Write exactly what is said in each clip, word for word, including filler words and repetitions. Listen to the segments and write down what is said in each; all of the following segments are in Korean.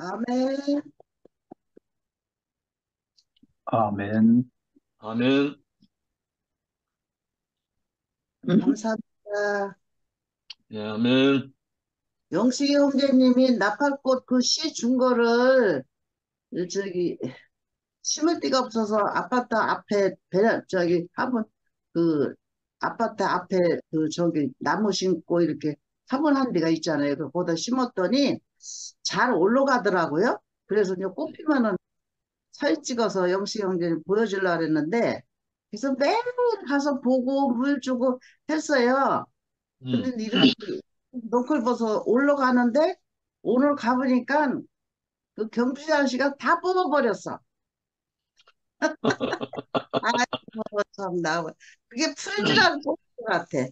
아멘. 아멘. 아멘. 감사합니다. 예, 아멘. 영식이 형제님이 나팔꽃 그 씨 준 거를 저기 심을 데가 없어서 아파트 앞에 배 저기 화분 그 아파트 앞에 그 저기 나무 심고 이렇게 화분한 데가 있잖아요. 그 거기다 심었더니 잘 올라가더라고요. 그래서 이제 꽃피면은 사진 찍어서 영식 형제님 보여주려고 그랬는데 그래서 매일 가서 보고 물 주고 했어요. 근데 음. 이렇게 넝클버섯 올라가는데 오늘 가보니까 그 경주지 아저씨가 다 뽑아버렸어. 아이고, 참, 나, 그게 풀 줄 알고 뽑은 것 같아.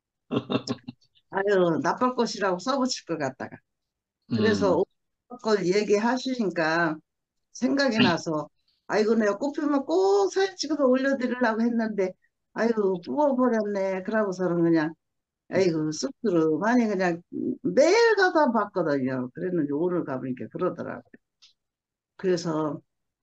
아유, 나쁠 것이라고 써붙일 것 같다가. 그래서 음. 걸 얘기하시니까 생각이 나서, 아이고, 내가 꽃 피면 꼭 사진 찍어서 올려드리려고 했는데, 아이고, 뽑아버렸네. 그러고서는 그냥, 아이고, 쑥스러 많이 그냥 매일 가다 봤거든요. 그랬는데 오늘 가보니까 그러더라고요. 그래서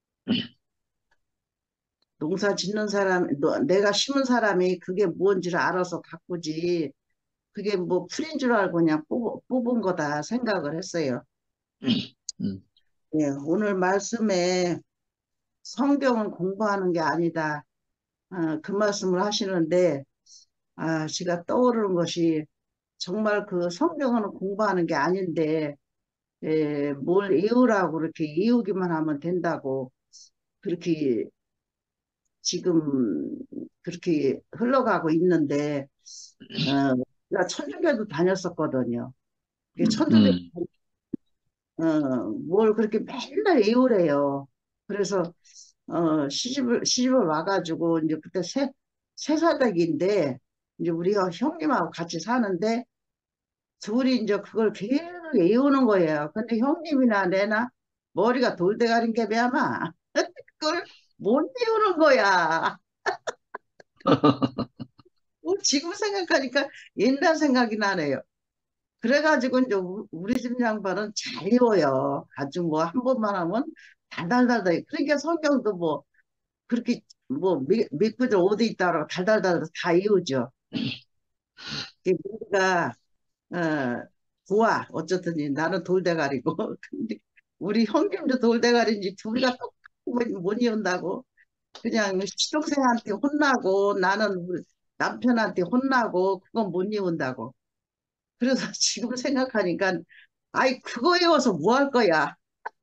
농사 짓는 사람, 너- 내가 심은 사람이 그게 뭔지를 알아서 가꾸지, 그게 뭐 풀인 줄 알고 그냥 뽑, 뽑은 거다 생각을 했어요. 음. 예, 오늘 말씀에 성경을 공부하는 게 아니다. 어, 그 말씀을 하시는데, 아, 제가 떠오르는 것이 정말 그 성경은 공부하는 게 아닌데, 예, 뭘 이으라고 그렇게 이으기만 하면 된다고 그렇게 지금 그렇게 흘러가고 있는데, 어, 나 천주교도 다녔었거든요. 이게 천주교, 음. 어, 뭘 그렇게 맨날 외우래요. 그래서, 어, 시집을, 시집을 와가지고, 이제 그때 새, 새사댁인데, 이제 우리가 형님하고 같이 사는데, 둘이 이제 그걸 계속 외우는 거예요. 근데 형님이나 내나 머리가 돌대가린 게 아마 그걸 못 외우는 거야. 어, 지금 생각하니까 옛날 생각이 나네요. 그래가지고 이제 우- 우리 집 양반은 잘 외워요. 아주 뭐 한 번만 하면 달달달달. 그러니까 성경도 뭐 그렇게 뭐 미- 믿고들 어디 있다고 달달달 다 외우죠. 이게 우리가 어 좋아. 어쨌든 나는 돌대가리고 근데 우리 형님도 돌대가리인지 둘이가 똑같이 못, 못 외운다고. 그냥 시동생한테 혼나고 나는 우리 남편한테 혼나고 그건 못 외운다고. 그래서 지금 생각하니까 아이 그거 외워서 뭐 할 거야.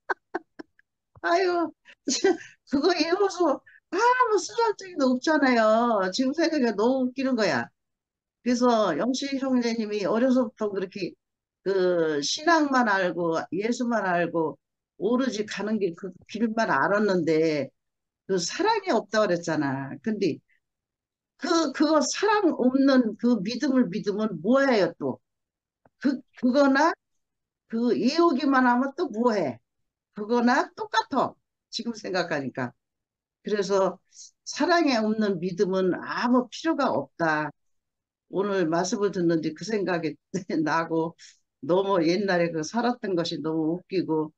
아유, 그거 외워서 아무 쓰잘데기도 없잖아요. 지금 생각해 너무 웃기는 거야. 그래서 영식 형제님이 어려서부터 그렇게 그 신앙만 알고 예수만 알고 오로지 가는 길 그 길만 알았는데 그 사랑이 없다 그랬잖아. 근데 그 그거 사랑 없는 그 믿음을 믿으면 뭐예요 또? 그 그거나 그 이우기만 하면 또 뭐해? 그거나 똑같아. 지금 생각하니까. 그래서 사랑에 없는 믿음은 아무 필요가 없다. 오늘 말씀을 듣는데 그 생각이 나고 너무 옛날에 그 살았던 것이 너무 웃기고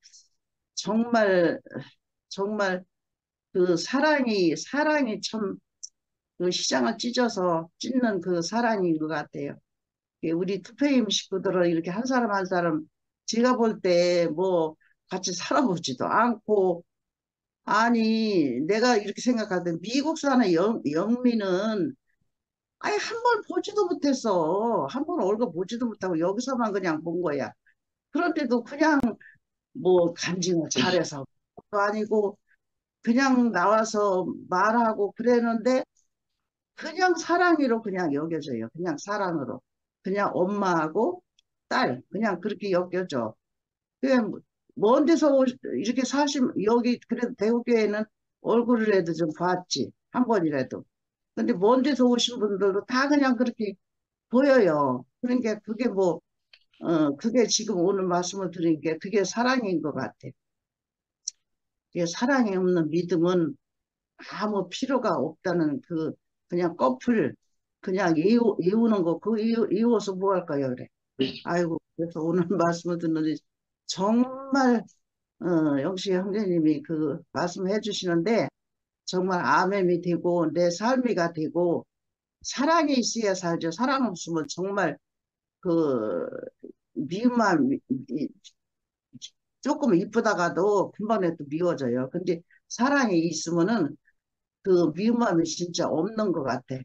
정말 정말 그 사랑이 사랑이 참 그 시장을 찢어서 찢는 그 사랑인 것 같아요. 예, 우리 투페임 식구들은 이렇게 한 사람 한 사람 제가 볼 때 뭐 같이 살아보지도 않고 아니 내가 이렇게 생각하는데 미국 사는 영, 영미는 아예 한 번 보지도 못했어. 한 번 얼굴 보지도 못하고 여기서만 그냥 본 거야. 그런데도 그냥 뭐 간증을 잘해서 또 아니고 그냥 나와서 말하고 그랬는데 그냥 사랑으로 그냥 여겨져요. 그냥 사랑으로. 그냥 엄마하고 딸 그냥 그렇게 여겨져. 그냥 뭐, 먼 데서 오- 이렇게 사실 여기 그래도 대구교회는 얼굴이라도 좀 봤지. 한 번이라도. 근데 먼 데서 오신 분들도 다 그냥 그렇게 보여요. 그러니까 그게 뭐, 어, 그게 지금 오늘 말씀을 드린 게 그게 사랑인 것 같아. 그게 사랑이 없는 믿음은 아무 필요가 없다는 그, 그냥 꺼풀, 그냥 이우, 이우는 거, 그 이우, 이워서 뭐 할까요, 그래. 아이고, 그래서 오늘 말씀을 듣는데 정말 어, 영식 형제님이 그 말씀해 주시는데 정말 아멘이 되고 내 삶이가 되고 사랑이 있어야 살죠. 사랑 없으면 정말 그 미움만 미- 미- 조금 이쁘다가도 금방 또 미워져요. 근데 사랑이 있으면은 그 미움함이 진짜 없는 것 같아.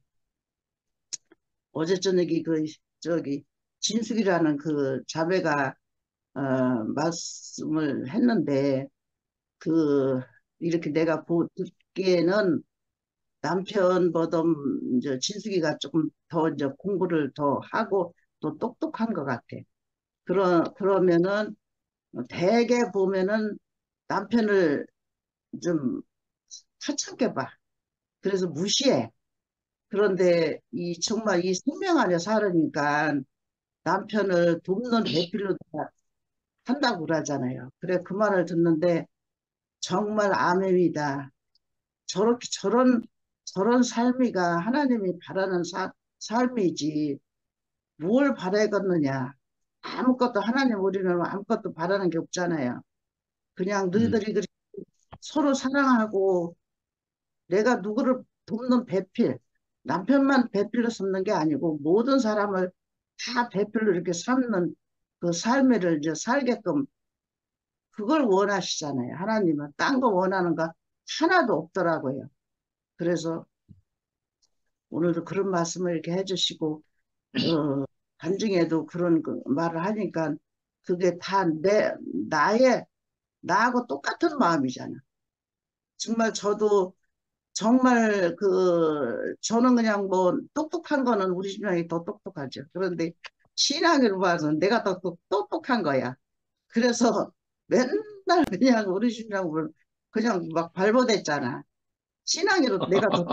어제 저녁에 그 저기 진숙이라는 그 자매가 어, 말씀을 했는데 그 이렇게 내가 보, 듣기에는 남편보다 이제 진숙이가 조금 더 이제 공부를 더 하고 또 똑똑한 것 같아. 그러, 그러면은 대개 보면은 남편을 좀 하찮게 봐. 그래서 무시해. 그런데 이 정말 이 생명 안에 살으니까 남편을 돕는 배필로 한다고 그러잖아요. 그래 그 말을 듣는데 정말 아멘이다. 저렇게 저런 저런 삶이가 하나님이 바라는 사, 삶이지 뭘 바라겠느냐. 아무것도 하나님 우리는 아무것도 바라는 게 없잖아요. 그냥 음, 너희들이 그렇게 서로 사랑하고 내가 누구를 돕는 배필 남편만 배필로 삼는 게 아니고 모든 사람을 다 배필로 이렇게 삼는 그 삶을 이제 살게끔 그걸 원하시잖아요. 하나님은 딴 거 원하는 거 하나도 없더라고요. 그래서 오늘도 그런 말씀을 이렇게 해주시고 어, 간증에도 그런 그 말을 하니까 그게 다 내, 나의, 나하고 똑같은 마음이잖아. 정말 저도 정말 그, 저는 그냥 뭐 똑똑한 거는 우리 집장이 더 똑똑하죠. 그런데 신앙으로 봐서 내가 더 똑- 똑똑한 거야. 그래서 맨날 그냥 우리 집장을 그냥 막 발버댔잖아. 신앙으로 내가 더,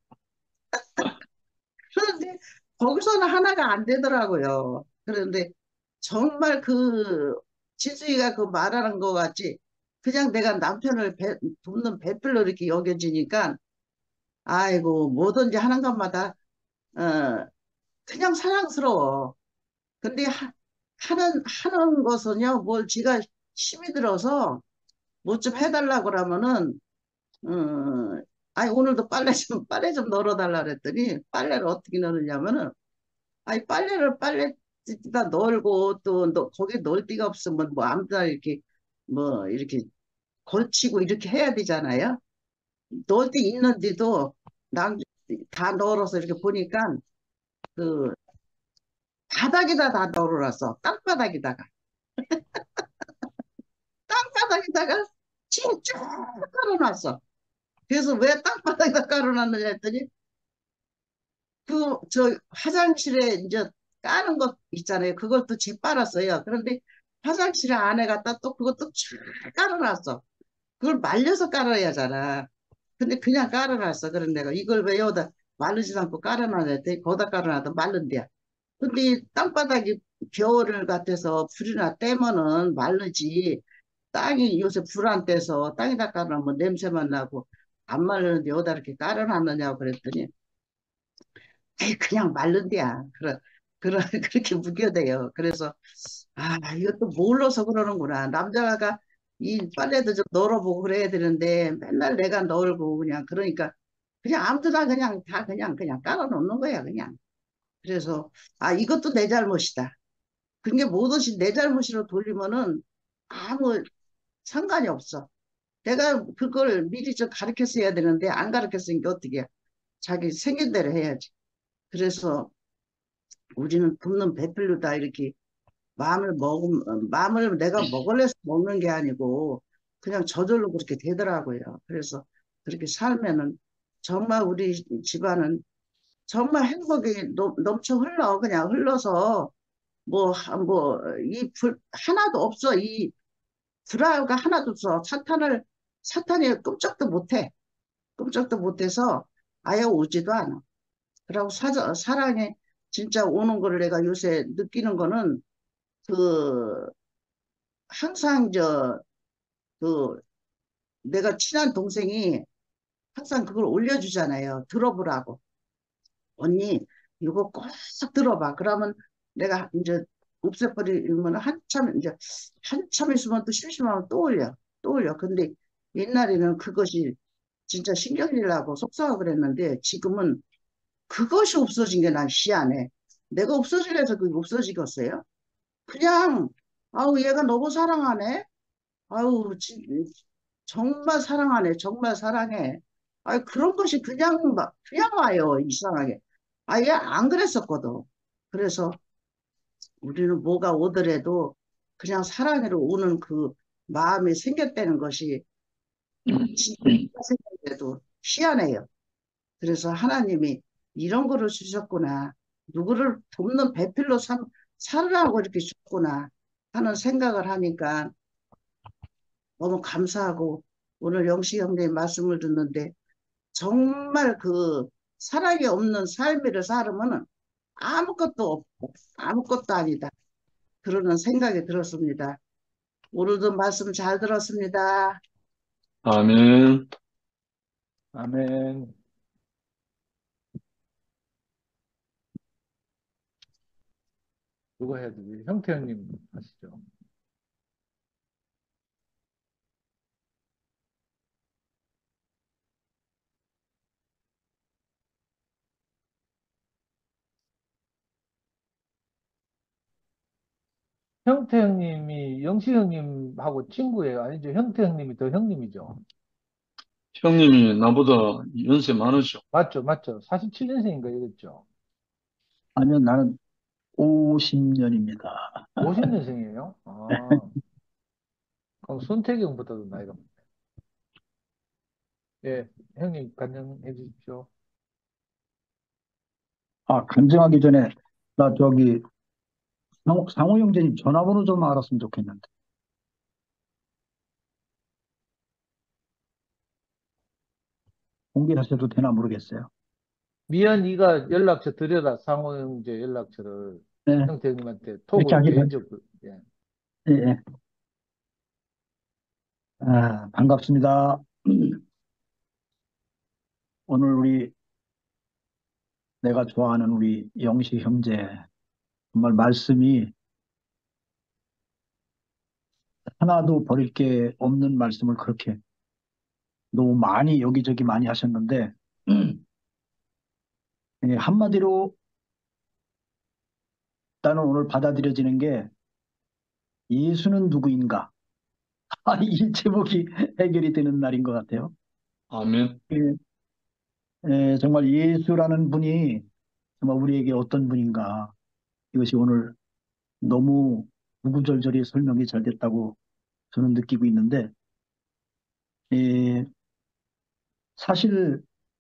그런데 거기서는 하나가 안 되더라고요. 그런데 정말 그 지수이가 그 말하는 것 같이 그냥 내가 남편을 배, 돕는 배필로 이렇게 여겨지니까 아이고 뭐든지 하는 것마다 어 그냥 사랑스러워. 근데 하, 하는 하는 것은요 뭘 지가 힘이 들어서 뭐 좀 해달라고 그러면은 어 아니 오늘도 빨래 좀 빨래 좀 널어달라 그랬더니 빨래를 어떻게 널으냐면은 아니 빨래를 빨래에다 널고 또 너, 거기 넣을 데가 없으면 뭐 아무데나 이렇게 뭐 이렇게 걸치고 이렇게 해야 되잖아요. 넣을 데 있는데도 난 다 널어서 이렇게 보니까 그 바닥에다 다 널어놨어. 땅바닥에다가 땅바닥에다가 쭉 깔아놨어. 그래서 왜 땅바닥에다 깔아놨느냐 했더니 그 저 화장실에 이제 까는 것 있잖아요. 그것도 재빨았어요. 그런데 화장실 안에 갖다 또 그것도 쫙 깔아놨어. 그걸 말려서 깔아야 하잖아. 근데 그냥 깔아놨어. 그런 내가 이걸 왜 여기다 마르지 않고 깔아놔야 돼? 거기다 깔아놔도 마른대야. 근데 땅바닥이 겨울을 같아서 불이나 떼면은 마르지. 땅이 요새 불 안 떼서 땅에다 깔아놓으면 냄새만 나고 안 마르는데 여기다 이렇게 깔아놨느냐고 그랬더니 에이, 그냥 마른대야. 그러, 그러, 그렇게 무겨대요. 그래서 아, 이것도 몰라서 그러는구나. 남자가 이 빨래도 좀 널어보고 그래야 되는데 맨날 내가 널고 그냥 그러니까 그냥 아무데나 그냥 다 그냥 그냥 깔아놓는 거야 그냥. 그래서 아 이것도 내 잘못이다. 그게 뭐든지 내 잘못으로 돌리면은 아무 상관이 없어. 내가 그걸 미리 좀 가르쳤어야 되는데 안 가르쳤으니까 어떻게 해. 자기 생긴 대로 해야지. 그래서 우리는 굶는 배필로 다 이렇게 마음을 먹음, 마음을 내가 먹을래서 먹는 게 아니고 그냥 저절로 그렇게 되더라고요. 그래서 그렇게 살면은 정말 우리 집안은 정말 행복이 넘, 넘쳐 흘러. 그냥 흘러서 뭐, 하- 뭐, 이 불, 하나도 없어. 이 불화가 하나도 없어. 사탄을, 사탄이 끔찍도 못해. 끔찍도 못해서 아예 오지도 않아. 그리고 사, 사랑에 진짜 오는 거를 내가 요새 느끼는 거는 그 항상 저 그 내가 친한 동생이 항상 그걸 올려주잖아요. 들어보라고. 언니 이거 꼭 들어봐. 그러면 내가 이제 없애버리면 한참 이제 한참 있으면 또 심심하면 또 올려. 떠올려. 근데 옛날에는 그것이 진짜 신경질 나고 속상하고 그랬는데 지금은 그것이 없어진 게 난 희한해. 내가 없어지려서 그게 없어지겠어요? 그냥 아우 얘가 너무 사랑하네. 아우 진- 정말 사랑하네. 정말 사랑해. 아 그런 것이 그냥 막 그냥 와요. 이상하게. 아예 안 그랬었거든. 그래서 우리는 뭐가 오더라도 그냥 사랑으로 오는 그 마음이 생겼다는 것이 진짜 생각해도 희한해요. 그래서 하나님이 이런 거를 주셨구나. 누구를 돕는 배필로 삼, 살으라고 이렇게 주셨구나 하는 생각을 하니까 너무 감사하고 오늘 영식 형님 말씀을 듣는데 정말 그 사랑이 없는 삶을 살으면 아무것도 없고 아무것도 아니다. 그러는 생각이 들었습니다. 오늘도 말씀 잘 들었습니다. 아멘. 아멘. 누가 해야 되지? 형태 형님 하시죠. 형태 형님이 영식 형님하고 친구예요? 아니죠? 형태 형님이 더 형님이죠? 형님이 나보다 연세 많으셔. 맞죠? 맞죠? 사십칠 년생인가 이랬죠? 아니요, 나는 오십 년입니다. 오십 년생이에요? 아, 그럼 손태기 형보다도 나이가 많네. 예, 형님 간증해 주십시오. 아, 간증하기 전에, 나 저기, 상호, 상호 형제님 전화번호 좀 알았으면 좋겠는데. 공개하셔도 되나 모르겠어요. 미안, 네가 연락처 드려라. 상호 형제 연락처를 네, 형태 형님한테 그렇게 톡으로 하기로 하죠. 개인적으로. 예. 예, 예. 아, 반갑습니다. 오늘 우리, 내가 좋아하는 우리 영식 형제, 정말 말씀이 하나도 버릴 게 없는 말씀을 그렇게 너무 많이 여기저기 많이 하셨는데, 예, 한마디로 나는 오늘 받아들여지는 게 예수는 누구인가? 아, 이 제목이 해결이 되는 날인 것 같아요. 아멘. 예, 예, 정말 예수라는 분이 정말 우리에게 어떤 분인가. 이것이 오늘 너무 구구절절히 설명이 잘 됐다고 저는 느끼고 있는데, 예, 사실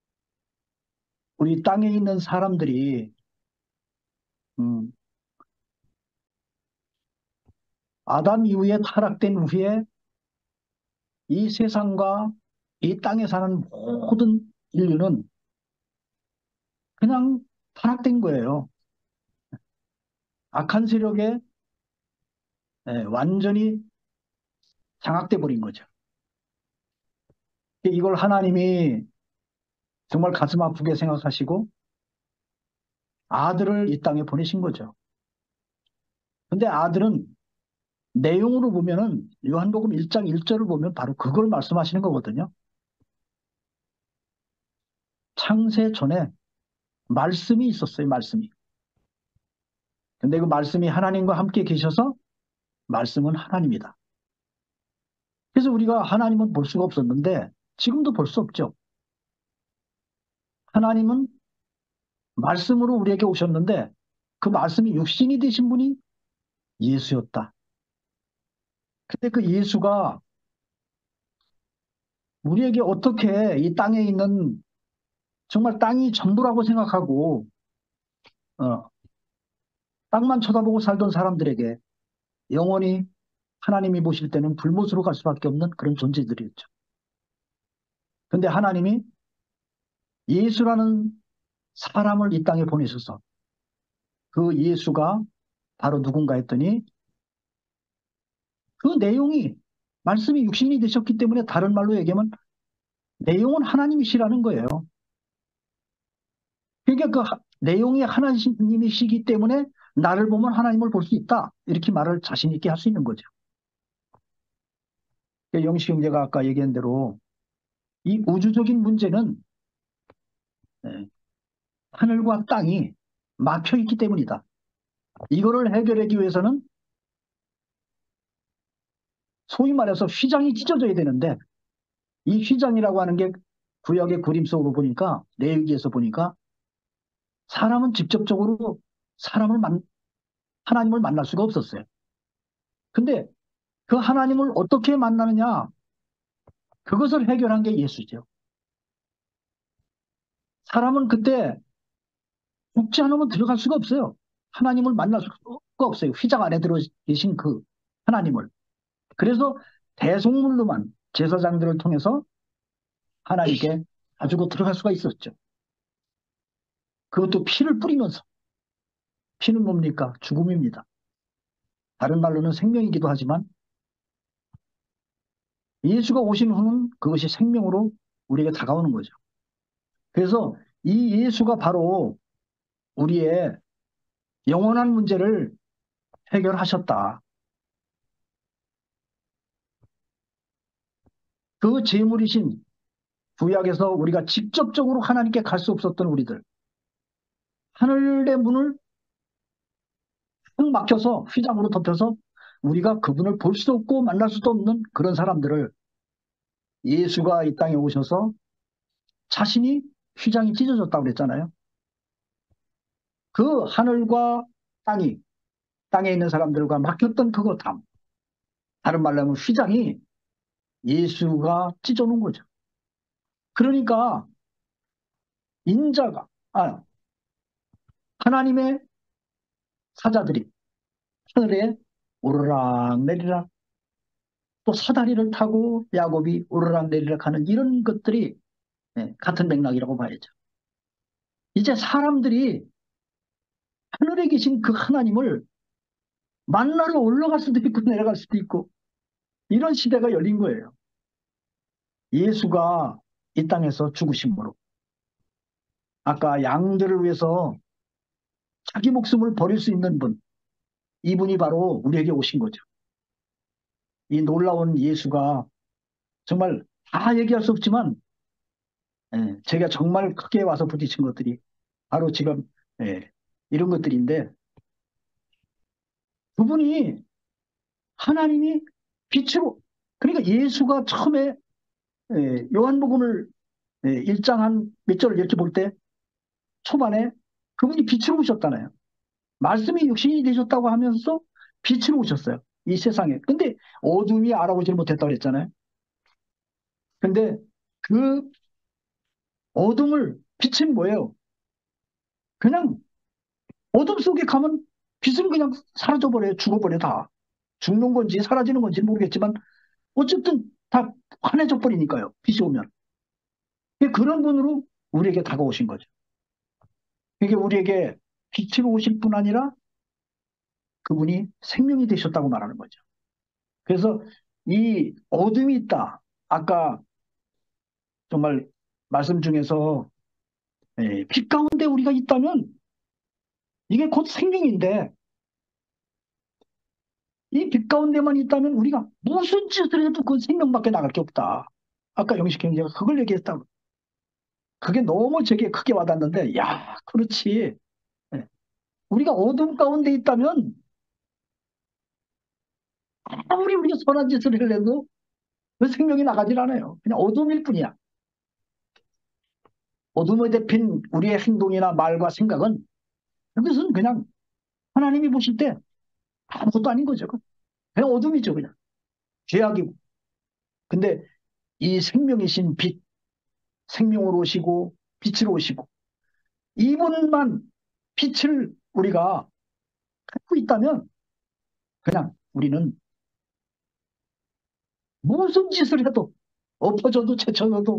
우리 땅에 있는 사람들이 음, 아담 이후에 타락된 후에 이 세상과 이 땅에 사는 모든 인류는 그냥 타락된 거예요. 악한 세력에 예, 완전히 장악돼 버린 거죠. 이걸 하나님이 정말 가슴 아프게 생각하시고 아들을 이 땅에 보내신 거죠. 근데 아들은 내용으로 보면은 요한복음 일 장 일 절을 보면 바로 그걸 말씀하시는 거거든요. 창세 전에 말씀이 있었어요, 말씀이. 근데 그 말씀이 하나님과 함께 계셔서 말씀은 하나님이다. 그래서 우리가 하나님은 볼 수가 없었는데 지금도 볼 수 없죠. 하나님은 말씀으로 우리에게 오셨는데 그 말씀이 육신이 되신 분이 예수였다. 근데 그 예수가 우리에게 어떻게 이 땅에 있는 정말 땅이 전부라고 생각하고 어, 땅만 쳐다보고 살던 사람들에게 영원히 하나님이 보실 때는 불못으로 갈 수밖에 없는 그런 존재들이었죠. 근데 하나님이 예수라는 사람을 이 땅에 보내셔서 그 예수가 바로 누군가 했더니 그 내용이 말씀이 육신이 되셨기 때문에 다른 말로 얘기하면 내용은 하나님이시라는 거예요. 그러니까 그 하- 내용이 하나님이시기 때문에 나를 보면 하나님을 볼 수 있다. 이렇게 말을 자신 있게 할 수 있는 거죠. 영식 형제가 아까 얘기한 대로 이 우주적인 문제는 예, 하늘과 땅이 막혀 있기 때문이다. 이거를 해결하기 위해서는 소위 말해서 휘장이 찢어져야 되는데 이 휘장이라고 하는 게 구약의 그림 속으로 보니까 레위기에서 보니까 사람은 직접적으로 사람을 만, 하나님을 만날 수가 없었어요. 근데 그 하나님을 어떻게 만나느냐? 그것을 해결한 게 예수죠. 사람은 그때 죽지 않으면 들어갈 수가 없어요. 하나님을 만날 수가 없어요. 휘장 안에 들어 계신 그 하나님을. 그래서 대속물로만 제사장들을 통해서 하나님께 가지고 들어갈 수가 있었죠. 그것도 피를 뿌리면서. 피는 뭡니까? 죽음입니다. 다른 말로는 생명이기도 하지만 예수가 오신 후는 그것이 생명으로 우리에게 다가오는 거죠. 그래서 이 예수가 바로 우리의 영원한 문제를 해결하셨다. 그 제물이신 구약에서 우리가 직접적으로 하나님께 갈 수 없었던 우리들, 하늘의 문을 딱 막혀서 휘장으로 덮여서 우리가 그분을 볼 수도 없고 만날 수도 없는 그런 사람들을 예수가 이 땅에 오셔서 자신이 휘장이 찢어졌다고 그랬잖아요. 그 하늘과 땅이 땅에 있는 사람들과 막혔던 그거 담. 다른 말로 하면 휘장이 예수가 찢어놓은 거죠. 그러니까 인자가 아 하나님의 사자들이 하늘에 오르락내리락 또 사다리를 타고 야곱이 오르락내리락 하는 이런 것들이 네, 같은 맥락이라고 봐야죠. 이제 사람들이 하늘에 계신 그 하나님을 만나러 올라갈 수도 있고 내려갈 수도 있고 이런 시대가 열린 거예요. 예수가 이 땅에서 죽으심으로 아까 양들을 위해서 자기 목숨을 버릴 수 있는 분, 이분이 바로 우리에게 오신 거죠. 이 놀라운 예수가 정말 다 얘기할 수 없지만 예, 제가 정말 크게 와서 부딪힌 것들이 바로 지금 예, 이런 것들인데 그분이 하나님이 빛으로 그러니까 예수가 처음에 예, 요한복음을 예, 일 장 한 몇 절을 이렇게 볼 때 초반에 그분이 빛으로 오셨잖아요. 말씀이 육신이 되셨다고 하면서 빛으로 오셨어요. 이 세상에. 근데 어둠이 알아보지를 못했다고 그랬잖아요. 근데 그 어둠을 빛은 뭐예요? 그냥 어둠 속에 가면 빛은 그냥 사라져버려요. 죽어버려 다. 죽는 건지 사라지는 건지 모르겠지만 어쨌든 다 환해져 버리니까요. 빛이 오면. 그런 분으로 우리에게 다가오신 거죠. 이게 우리에게 빛으로 오실 뿐 아니라 그분이 생명이 되셨다고 말하는 거죠. 그래서 이 어둠이 있다. 아까 정말 말씀 중에서 예, 빛 가운데 우리가 있다면 이게 곧 생명인데 이 빛 가운데만 있다면 우리가 무슨 짓을 해도 그 생명밖에 나갈 게 없다. 아까 영식 형제가 그걸 얘기했다고. 그게 너무 제게 크게 와닿는데 야 그렇지. 예. 우리가 어둠 가운데 있다면 아무리 우리가 선한 짓을 해도 그 생명이 나가질 않아요. 그냥 어둠일 뿐이야. 어둠에 대핀 우리의 행동이나 말과 생각은 그것은 그냥 하나님이 보실 때 아무것도 아닌 거죠. 그냥 어둠이죠. 그냥 죄악이고. 근데 이 생명이신 빛, 생명으로 오시고 빛으로 오시고 이분만 빛을 우리가 갖고 있다면 그냥 우리는 무슨 짓을 해도 엎어져도 채쳐져도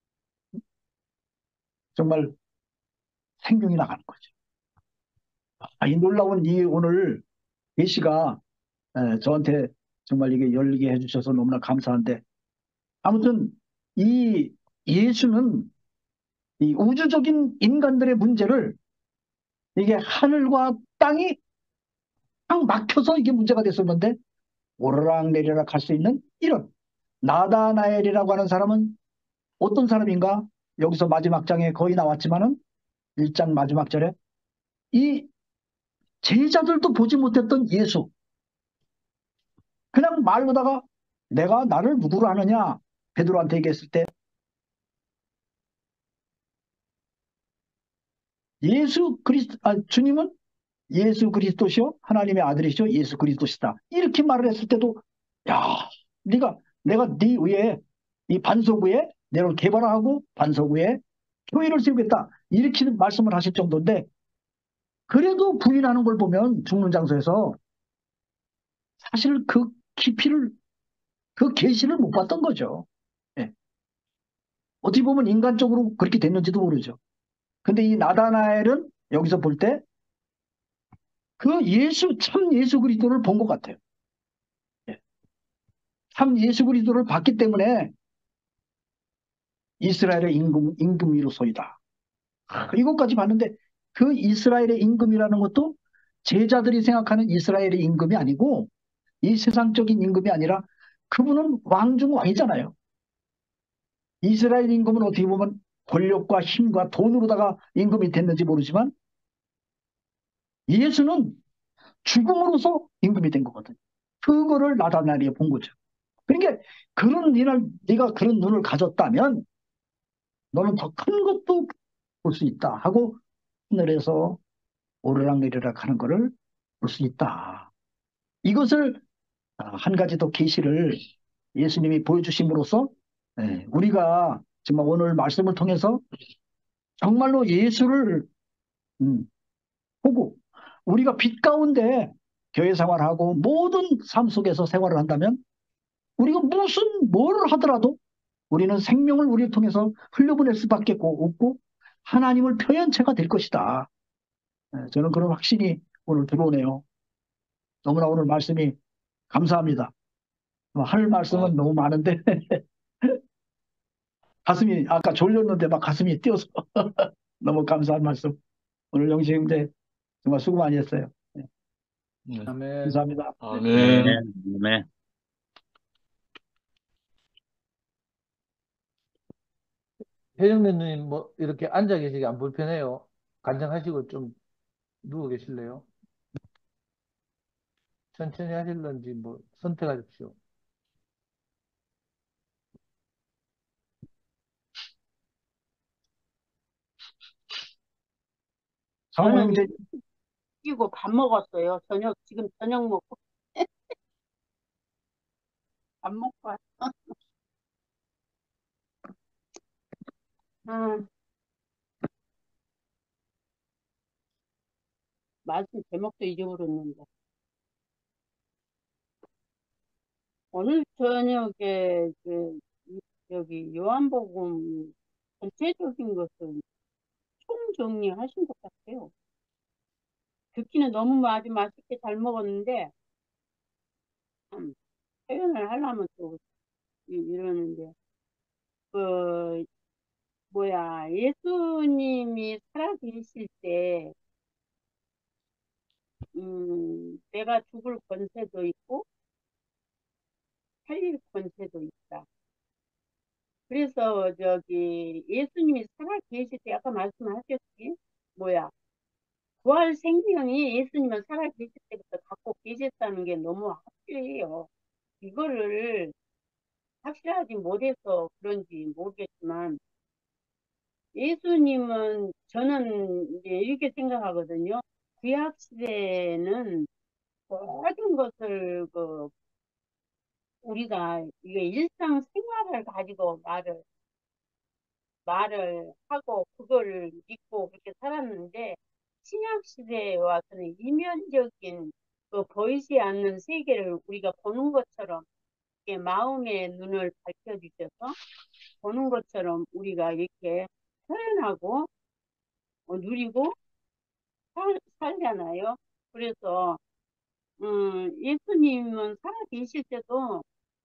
정말 생명이 나가는 거죠. 아, 이 놀라운 이 오늘 계시가 저한테 정말 이게 열리게 해주셔서 너무나 감사한데 아무튼 이 예수는 이 우주적인 인간들의 문제를 이게 하늘과 땅이 딱 막혀서 이게 문제가 됐었는데 오르락내리락 할 수 있는 이런 나다나엘이라고 하는 사람은 어떤 사람인가? 여기서 마지막 장에 거의 나왔지만은 일 장 마지막 절에 이 제자들도 보지 못했던 예수, 그냥 말로다가 내가 나를 누구로 하느냐 베드로한테 얘기했을 때 예수 그리스도 아, 주님은 예수 그리스도시요 하나님의 아들이시요 예수 그리스도시다 이렇게 말을 했을 때도 야 네가 내가 네 위에 이 반석 위에 내를 개발하고 반석 위에 교회를 세우겠다 이렇게 말씀을 하실 정도인데 그래도 부인하는 걸 보면 죽는 장소에서 사실 그 깊이를 그 계시를 못 봤던 거죠. 예. 어떻게 보면 인간적으로 그렇게 됐는지도 모르죠. 근데 이 나다나엘은 여기서 볼 때 그 예수, 참 예수 그리스도를 본 것 같아요. 예. 참 예수 그리스도를 봤기 때문에 이스라엘의 임금, 임금이로소이다. 이것까지 봤는데 그 이스라엘의 임금이라는 것도 제자들이 생각하는 이스라엘의 임금이 아니고 이 세상적인 임금이 아니라 그분은 왕 중 왕이잖아요. 이스라엘 임금은 어떻게 보면 권력과 힘과 돈으로다가 임금이 됐는지 모르지만 예수는 죽음으로써 임금이 된 거거든. 그거를 나다나엘이 본 거죠. 그러니까 그런 니를 네가 그런 눈을 가졌다면 너는 더 큰 것도 볼 수 있다 하고 하늘에서 오르락내리락 하는 거를 볼 수 있다. 이것을 한 가지 더 계시를 예수님이 보여주심으로써 우리가 정말 오늘 말씀을 통해서 정말로 예수를 음, 보고 우리가 빛 가운데 교회 생활하고 모든 삶 속에서 생활을 한다면 우리가 무슨 뭘 하더라도 우리는 생명을 우리를 통해서 흘려보낼 수밖에 없고 하나님을 표현체가 될 것이다. 저는 그런 확신이 오늘 들어오네요. 너무나 오늘 말씀이 감사합니다. 할 아, 말씀은 너무 많은데 가슴이 아까 졸렸는데 막 가슴이 뛰어서 너무 감사한 말씀. 오늘 영식 형제 정말 수고 많이 했어요. 네. 아멘. 감사합니다. 네, 아멘. 네. 혜정님 뭐 이렇게 앉아 계시기 안 불편해요? 간장하시고 좀 누워 계실래요? 천천히 하실런지 뭐 선택하십시오. 상호 저는 형제 끼고 밥 먹었어요. 저녁, 지금 저녁 먹고 밥 먹고 왔- 음, 말씀 제목도 잊어버렸는데. 오늘 저녁에 그, 이- 여기 요한복음 전체적인 것을 총정리하신 것 같아요. 듣기는 너무 아주 맛있게 잘 먹었는데, 음, 표현을 하려면 또 이- 이러는데, 그, 뭐야, 예수님이 살아계실 때, 음, 내가 죽을 권세도 있고, 살릴 권세도 있다. 그래서 저기 예수님이 살아 계실 때 아까 말씀하셨지? 뭐야? 부활 생명이 예수님은 살아 계실 때부터 갖고 계셨다는 게 너무 확실해요. 이거를 확실하지 못해서 그런지 모르겠지만 예수님은 저는 이제 이렇게 생각하거든요. 구약 시대에는 모든 것을 그 우리가 이게 일상 생활을 가지고 말을 말을 하고 그거를 믿고 그렇게 살았는데 신약 시대에 와서는 이면적인 그 보이지 않는 세계를 우리가 보는 것처럼 이렇게 마음의 눈을 밝혀주셔서 보는 것처럼 우리가 이렇게 표현하고 어, 누리고 살, 살잖아요. 그래서 음, 예수님은 살아계실 때도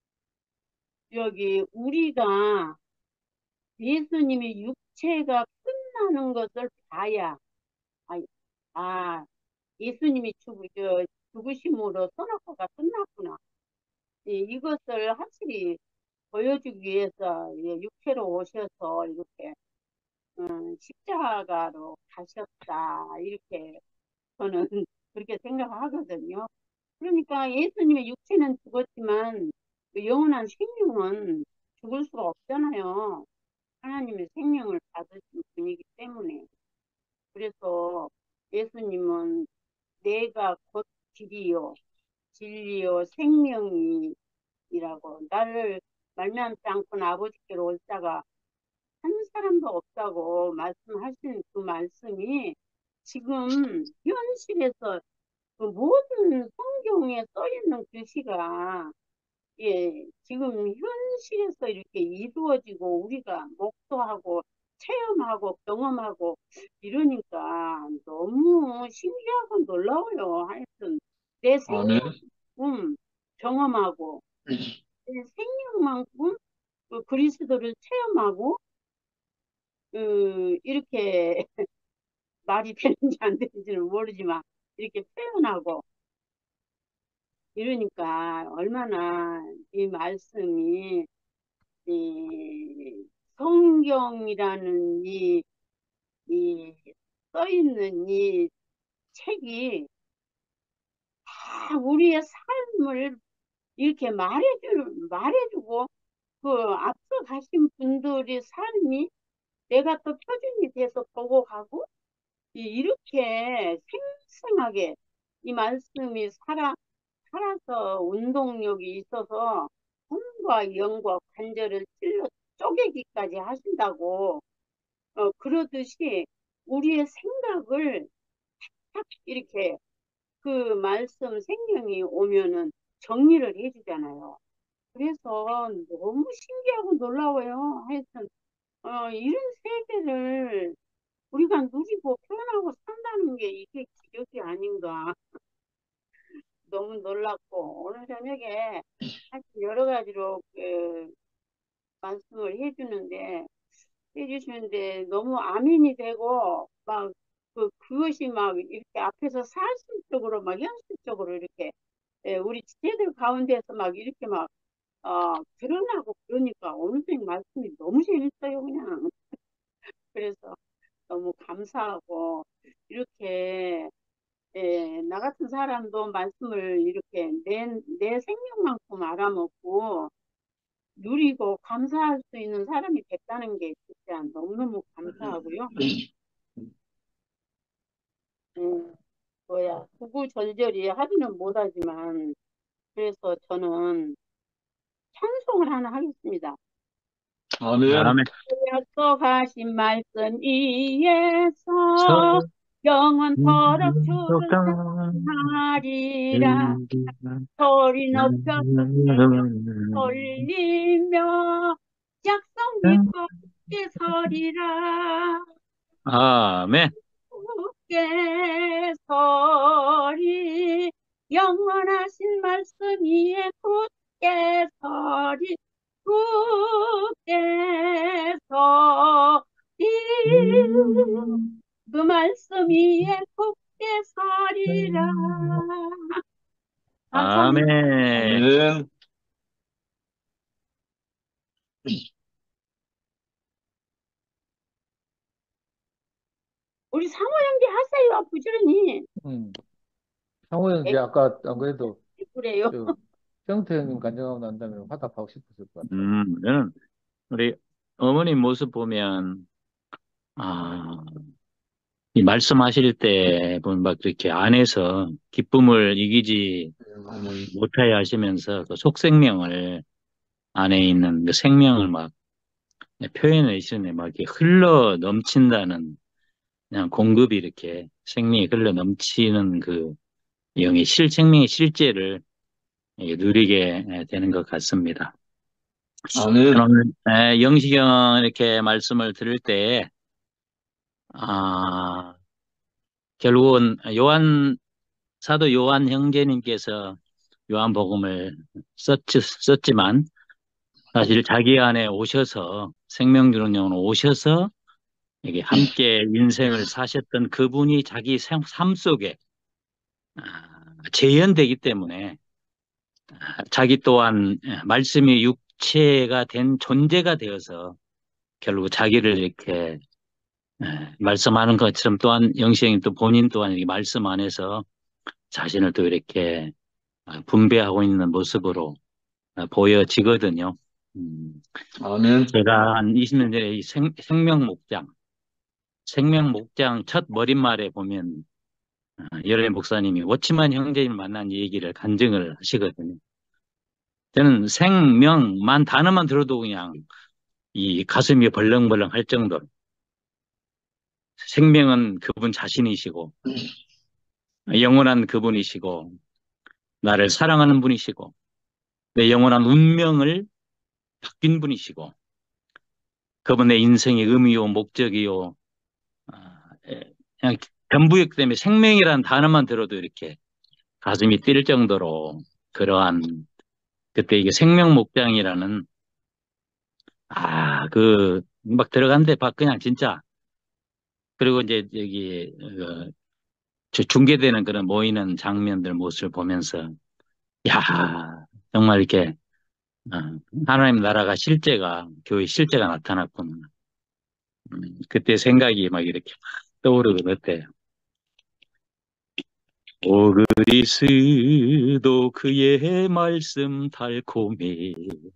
여기 우리가 예수님의 육체가 끝나는 것을 봐야 아, 아, 예수님이 죽, 저, 죽으심으로 선악과가 끝났구나. 예, 이것을 확실히 보여주기 위해서 예, 육체로 오셔서 이렇게 음, 십자가로 가셨다 이렇게 저는 그렇게 생각하거든요. 그러니까 예수님의 육체는 죽었지만 그 영원한 생명은 죽을 수가 없잖아요. 하나님의 생명을 받으신 분이기 때문에. 그래서 예수님은 내가 곧 길이요 진리요 생명이라고 나를 말미암지 않고는 아버지께로 올 자가 한 사람도 없다고 말씀하신 그 말씀이 지금 현실에서 그 모든 성경에 써 있는 글씨가 예, 지금 현실에서 이렇게 이루어지고 우리가 목도하고 체험하고 경험하고 이러니까 너무 신기하고 놀라워요. 하여튼 내 아멘. 생명만큼 경험하고 내 생명만큼 그 그리스도를 체험하고 그 이렇게 말이 되는지 안 되는지는 모르지만 이렇게 표현하고 이러니까 얼마나 이 말씀이 이 성경이라는 이, 이 써있는 이 책이 다 우리의 삶을 이렇게 말해주, 말해주고 그 앞서 가신 분들의 삶이 내가 또 표준이 돼서 보고 가고 이- 이렇게 생생하게 이 말씀이 살아, 살아서 운동력이 있어서 혼과 영과 관절을 찔러 쪼개기까지 하신다고 어, 그러듯이 우리의 생각을 탁 이렇게 그 말씀 생명이 오면은 정리를 해주잖아요. 그래서 너무 신기하고 놀라워요. 하여튼 어, 이런 세계를 우리가 누리고 표현하고 산다는 게 이게 기적이 아닌가. 너무 놀랐고 오늘 저녁에 사실 여러 가지로 그 말씀을 해주는데 해주시는데 너무 아멘이 되고 막 그 그것이 막 이렇게 앞에서 사실적으로 막 현실적으로 이렇게 예, 우리 지체들 가운데서 막 이렇게 막 어, 드러나고 그러니까 오늘 생 말씀이 너무 재밌어요 그냥. 그래서 너무 감사하고 이렇게 예, 나 같은 사람도 말씀을 이렇게 내, 내 생명만큼 알아먹고 누리고 감사할 수 있는 사람이 됐다는 게 진짜 너무너무 감사하고요. 음, 뭐야, 구구절절히 하기는 못하지만, 그래서 저는 찬송을 하나 하겠습니다. 아멘. 아멘. 약속하신 말씀 위에서 서 영원토록 음, 주름하리라 소리 높여 주세요 돌리며 약속 믿고 함께 서리라 아멘. 굳게 서리 영원하신 말씀 위에 굳게 서리 굳게 서리 그 말씀 위에 굳게 서리라 감사합니다. 아멘. 아멘. 우리 상호 형제 하세요 부지런히. 음. 상호 형제 아까 안 그래도 그래요. 저 형태 형님 간증하고 난 다음에 화답하고 싶었을 것 같아요. 음, 저는 우리 어머니 모습 보면, 아, 이 말씀하실 때 보면 막 그렇게 안에서 기쁨을 이기지 못하여 하시면서 그 속생명을 안에 있는 그 생명을 막 표현해 주시네. 막 이렇게 흘러 넘친다는 그냥 공급이 이렇게 생명이 흘러 넘치는 그 영의 실, 생명의 실제를 이게 누리게 되는 것 같습니다. 아멘. 저는 오늘 에, 영시경 이렇게 말씀을 들을 때, 아, 결국은 요한, 사도 요한 형제님께서 요한복음을 썼지, 썼지만, 사실 자기 안에 오셔서, 생명 주는 영으로 오셔서, 이게 함께 인생을 사셨던 그분이 자기 생- 삶 속에 아, 재현되기 때문에, 아, 자기 또한 말씀이 육, 주체가 된 존재가 되어서 결국 자기를 이렇게 예, 말씀하는 것처럼 또한 영시형님 또 본인 또한 이렇게 말씀 안에서 자신을 또 이렇게 분배하고 있는 모습으로 보여지거든요. 음, 아멘. 제가 한 이십 년 전에 이 생, 생명목장, 생명목장 첫 머릿말에 보면 여러 목사님이 워치만 형제님을 만난 얘기를 간증을 하시거든요. 저는 생명만 단어만 들어도 그냥 이 가슴이 벌렁벌렁 할 정도로 생명은 그분 자신이시고 영원한 그분이시고 나를 사랑하는 분이시고 내 영원한 운명을 바뀐 분이시고 그분의 인생의 의미요 목적이요 아, 예, 그냥 전부였기 때문에 생명이라는 단어만 들어도 이렇게 가슴이 뛸 정도로 그러한 그때 이게 생명목장이라는 아, 그 막 들어간데 막 그냥 진짜 그리고 이제 여기 어, 저 중계되는 그런 모이는 장면들 모습을 보면서 야 정말 이렇게 어, 하나님 나라가 실제가 교회 실제가 나타났구나. 음, 그때 생각이 막 이렇게 막 떠오르고 그랬대요. 오 그리스도 그의 말씀 달콤히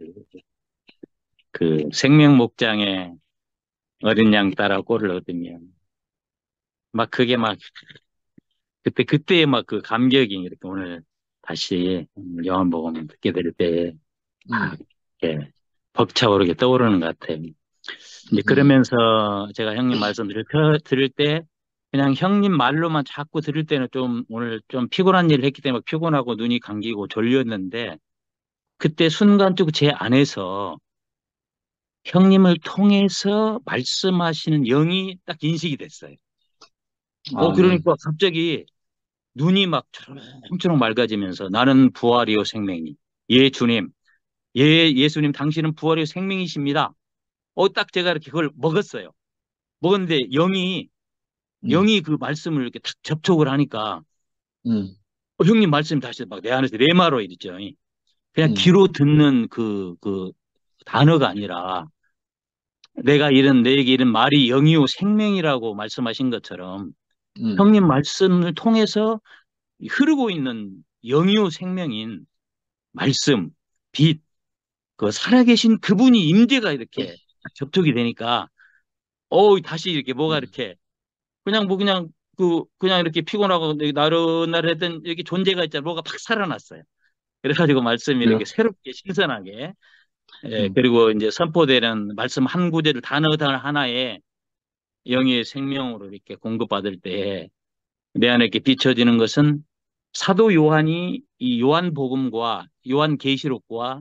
그 생명목장에 어린 양 따라 꼴을 얻으면 막 그게 막 그때 그때의 막 그 감격이 이렇게 오늘 다시 요한복음 듣게 될 때 음, 이렇게 벅차오르게 떠오르는 것 같아요. 이제 음, 그러면서 제가 형님 말씀 들, 들을 때 그냥 형님 말로만 자꾸 들을 때는 좀 오늘 좀 피곤한 일을 했기 때문에 피곤하고 눈이 감기고 졸렸는데 그때 순간적으로 제 안에서 형님을 통해서 말씀하시는 영이 딱 인식이 됐어요. 어, 아멘. 그러니까 갑자기 눈이 막 초롱초롱 맑아지면서 나는 부활이요 생명이. 예, 주님. 예, 예수님 당신은 부활이요 생명이십니다. 어, 딱 제가 이렇게 그걸 먹었어요. 먹었는데 영이, 음, 영이 그 말씀을 이렇게 탁 접촉을 하니까 음, 어, 형님 말씀 다시 막 내 안에서 레마로 이랬죠. 그냥 음, 귀로 듣는 그, 그 단어가 아니라 내가 이런, 내게 이런 말이 영이요 생명이라고 말씀하신 것처럼 음, 형님 말씀을 통해서 흐르고 있는 영이요 생명인 말씀, 빛, 그 살아계신 그분이 임재가 이렇게 접촉이 되니까 어 다시 이렇게 뭐가 음, 이렇게 그냥 뭐 그냥 그 그냥 이렇게 피곤하고 나른나른했던 이렇게 존재가 있잖아 뭐가 팍 살아났어요. 그래가지고 말씀이 그래요. 이렇게 새롭게 신선하게 예, 음, 그리고 이제 선포되는 말씀 한 구절을 단어 하나에 영의 생명으로 이렇게 공급받을 때 내 안에 이렇게 비춰지는 것은 사도 요한이 이 요한복음과 요한계시록과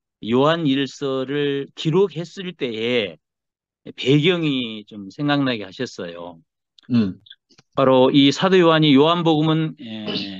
요한일서를 기록했을 때에 배경이 좀 생각나게 하셨어요. 음, 바로 이 사도 요한이 요한복음은 에,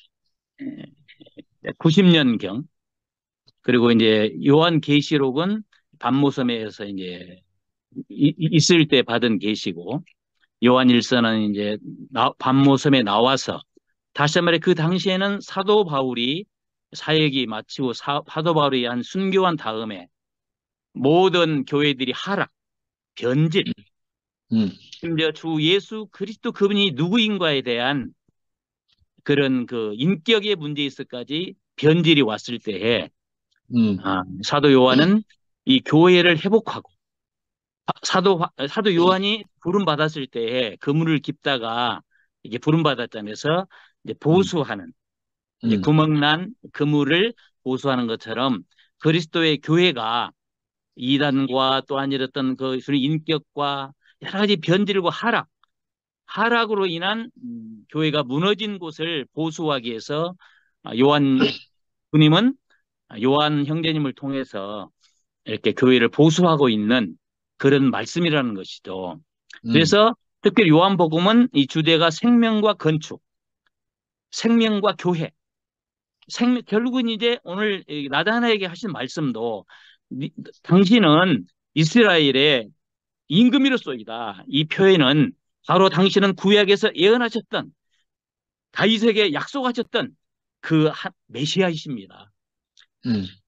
에, 구십 년경 그리고 이제 요한계시록은 반모섬에서 이제 이- 이- 있을 때 받은 계시고 요한일서는 이제 나, 반모섬에 나와서 다시 말해 그 당시에는 사도 바울이 사역이 마치고 사, 사도 바울이 한 순교한 다음에 모든 교회들이 하락, 변질, 음, 심지어 주 예수 그리스도 그분이 누구인가에 대한 그런 그 인격의 문제에서까지 변질이 왔을 때에 음, 아, 사도 요한은 이 교회를 회복하고 사도 사도 요한이 부름 받았을 때에 그물을 깁다가 이게 부름 받았잖아요. 그래서 이제 음, 보수하는 이제 음, 구멍난 그물을 보수하는 것처럼 그리스도의 교회가 이단과 또한 이랬던 그 주의 인격과 여러 가지 변질과 하락 하락으로 인한 음, 교회가 무너진 곳을 보수하기 위해서 아, 요한 주님은 요한 형제님을 통해서 이렇게 교회를 보수하고 있는 그런 말씀이라는 것이죠. 음, 그래서 특별히 요한복음은 이 주제가 생명과 건축, 생명과 교회, 생명, 결국은 이제 오늘 나다나에게 하신 말씀도 니- 당신은 이스라엘의 임금이로소이다. 이 표현은 바로 당신은 구약에서 예언하셨던 다윗에게 약속하셨던 그 한- 메시아이십니다. 음,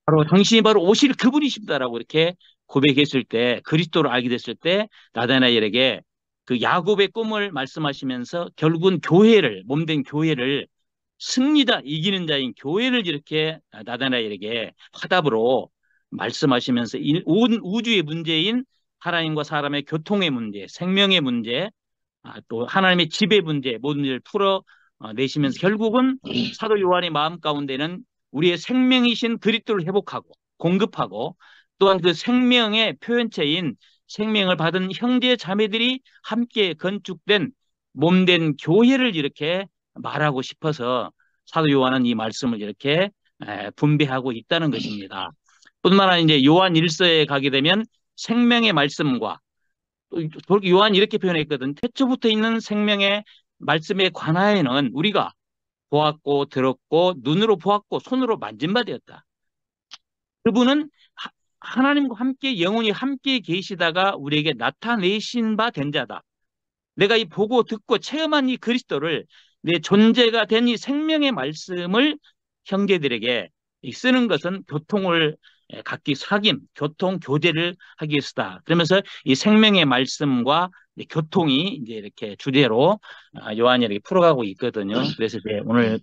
바로 당신이 바로 오실 그분이십니다라고 이렇게 고백했을 때, 그리스도를 알게 됐을 때 나다나엘에게 그 야곱의 꿈을 말씀하시면서 결국은 교회를, 몸된 교회를, 승리다, 이기는 자인 교회를 이렇게 나다나엘에게 화답으로 말씀하시면서 이- 온 우주의 문제인 하나님과 사람의 교통의 문제, 생명의 문제, 아, 또 하나님의 지배 문제, 모든 일을 풀어 어, 내시면서 결국은 사도 요한의 마음 가운데는 우리의 생명이신 그리스도를 회복하고 공급하고, 또한 그 생명의 표현체인 생명을 받은 형제 자매들이 함께 건축된 몸된 교회를 이렇게 말하고 싶어서 사도 요한은 이 말씀을 이렇게 에, 분배하고 있다는 것입니다. 뿐만 아니라 이제 요한 일서에 가게 되면 생명의 말씀과, 또 요한이 이렇게 표현했거든. 태초부터 있는 생명의 말씀에 관하여는 우리가 보았고 들었고 눈으로 보았고 손으로 만진 바 되었다. 그분은 하, 하나님과 함께 영원히 함께 계시다가 우리에게 나타내신 바 된 자다. 내가 이 보고 듣고 체험한 이 그리스도를, 내 존재가 된 이 생명의 말씀을 형제들에게 쓰는 것은 교통을 갖기 사귐, 교통 교제를 하기 위해서다. 그러면서 이 생명의 말씀과 교통이 이제 이렇게 주제로 아, 요한이 이렇게 풀어가고 있거든요. 그래서 이제 오늘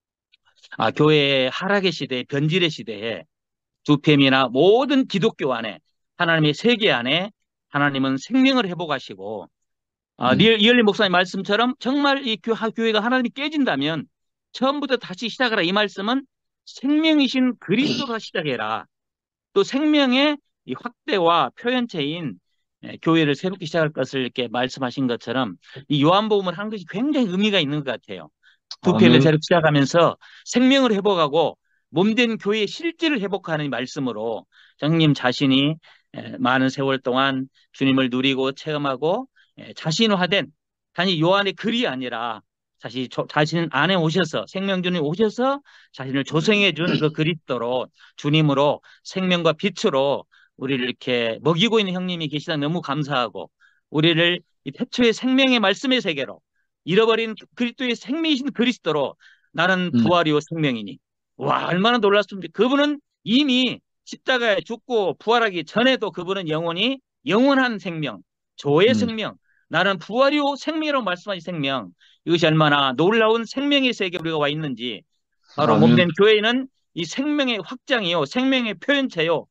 아, 교회의 하락의 시대, 변질의 시대에 두팸이나 모든 기독교 안에, 하나님의 세계 안에 하나님은 생명을 회복하시고, 아, 음, 리얼, 이얼리 목사님 말씀처럼 정말 이 교, 하- 교회가 하나님이 깨진다면 처음부터 다시 시작하라, 이 말씀은 생명이신 그리스도로 시작해라. 또 생명의 이 확대와 표현체인 예, 교회를 새롭게 시작할 것을 이렇게 말씀하신 것처럼 이 요한복음을 한 것이 굉장히 의미가 있는 것 같아요. 두 편을 아멘. 새롭게 시작하면서 생명을 회복하고 몸된 교회의 실질을 회복하는 말씀으로 장님 자신이 에, 많은 세월 동안 주님을 누리고 체험하고 에, 자신화된, 단지 요한의 글이 아니라 사실 저, 자신 안에 오셔서 생명주님 오셔서 자신을 조성해 준 그 그리스도로, 주님으로, 생명과 빛으로 우리를 이렇게 먹이고 있는 형님이 계시다 너무 감사하고, 우리를 이 태초의 생명의 말씀의 세계로, 잃어버린 그리스도의 생명이신 그리스도로, 나는 음, 부활이요 생명이니. 와, 얼마나 놀랐습니까? 그분은 이미 십자가에 죽고 부활하기 전에도 그분은 영원히 영원한 생명, 조의 음, 생명, 나는 부활이요 생명이라고 말씀하신 생명, 이것이 얼마나 놀라운 생명의 세계에 우리가 와 있는지, 바로 아멘. 몸된 교회는 이 생명의 확장이요, 생명의 표현체요,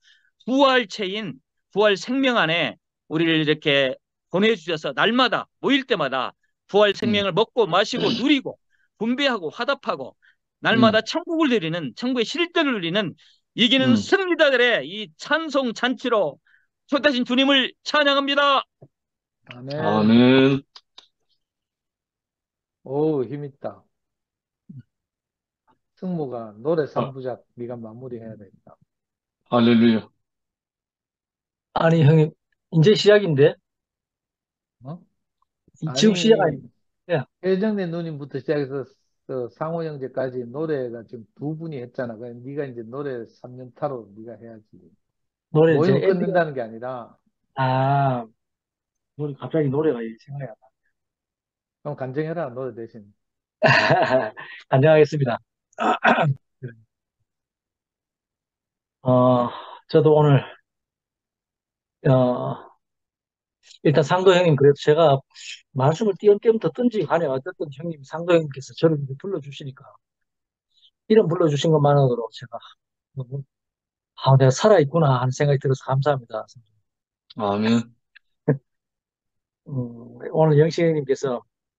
부활체인 부활 생명 안에 우리를 이렇게 보내주셔서 날마다 모일 때마다 부활 음, 생명을 먹고 마시고 누리고 분배하고 화답하고 날마다 음, 천국을 누리는, 천국의 실제를 누리는 이기는 음. 승리자들의 이 찬송 잔치로 초대하신 주님을 찬양합니다. 아멘. 아멘. 오, 힘있다. 승무가 노래 아, 삼 부작 네가 마무리해야 되겠다. 할렐루야. 아니, 형님, 이제 시작인데? 어? 이- 지금 시작 아니, 아닙니까? 예. 혜정네 누님부터 시작해서 그 상호 형제까지 노래가 지금 두 분이 했잖아. 그래, 네가 이제 노래 삼 년 타로 네가 해야지. 노래 이제 모임을 엔딩, 끊는다는 게 아니라, 아, 노래, 갑자기 노래가 생각이 안 그럼 간증해라, 노래 대신. 나. 안녕하겠습니다. 어, 저도 오늘, 어, 일단 상도 형님, 그래도 제가 말씀을 띄엄띄엄 듣든지 간에 어쨌든 형님, 상도 형님께서 저를 이렇게 불러주시니까, 이름 불러주신 것만으로도 제가 너무, 아, 내가 살아있구나 하는 생각이 들어서 감사합니다. 아멘. 음, 오늘 영식 형님께서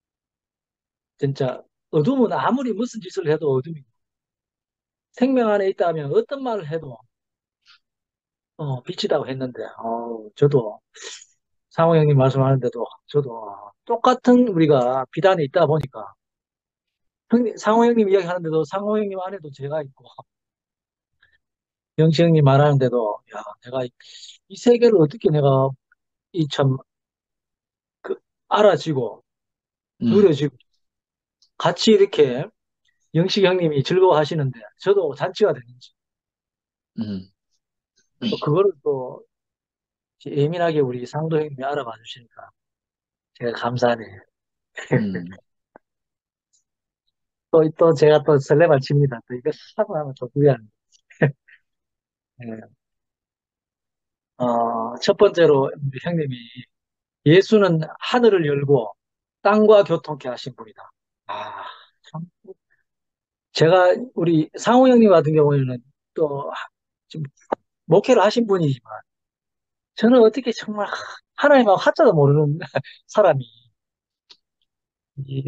진짜 어둠은 아무리 무슨 짓을 해도 어둠이 생명 안에 있다면 어떤 말을 해도 어, 빛이라고 했는데 어, 저도 상호 형님 말씀하는데도 저도 똑같은 우리가 비단에 있다 보니까 형님, 상호 형님 이야기하는데도 상호 형님 안에도 제가 있고 영식 형님 말하는데도 야 내가 이, 이 세계를 어떻게 내가 이 참 그, 알아지고 음, 누려지고 같이 이렇게 영식 형님이 즐거워하시는데 저도 잔치가 되는지 음, 또 그거를 또 예민하게 우리 상도 형님이 알아봐 주시니까 제가 감사하네요. 음. 또, 또 제가 또 설레발 칩니다. 또 이거 하고 하면 또 후회합니다. 예. 어, 첫 번째로 우리 형님이 예수는 하늘을 열고 땅과 교통케 하신 분이다. 아, 참. 제가 우리 상호 형님 같은 경우에는 또 좀 목회를 하신 분이지만 저는 어떻게 정말 하나님하고 하자도 모르는 사람이 이,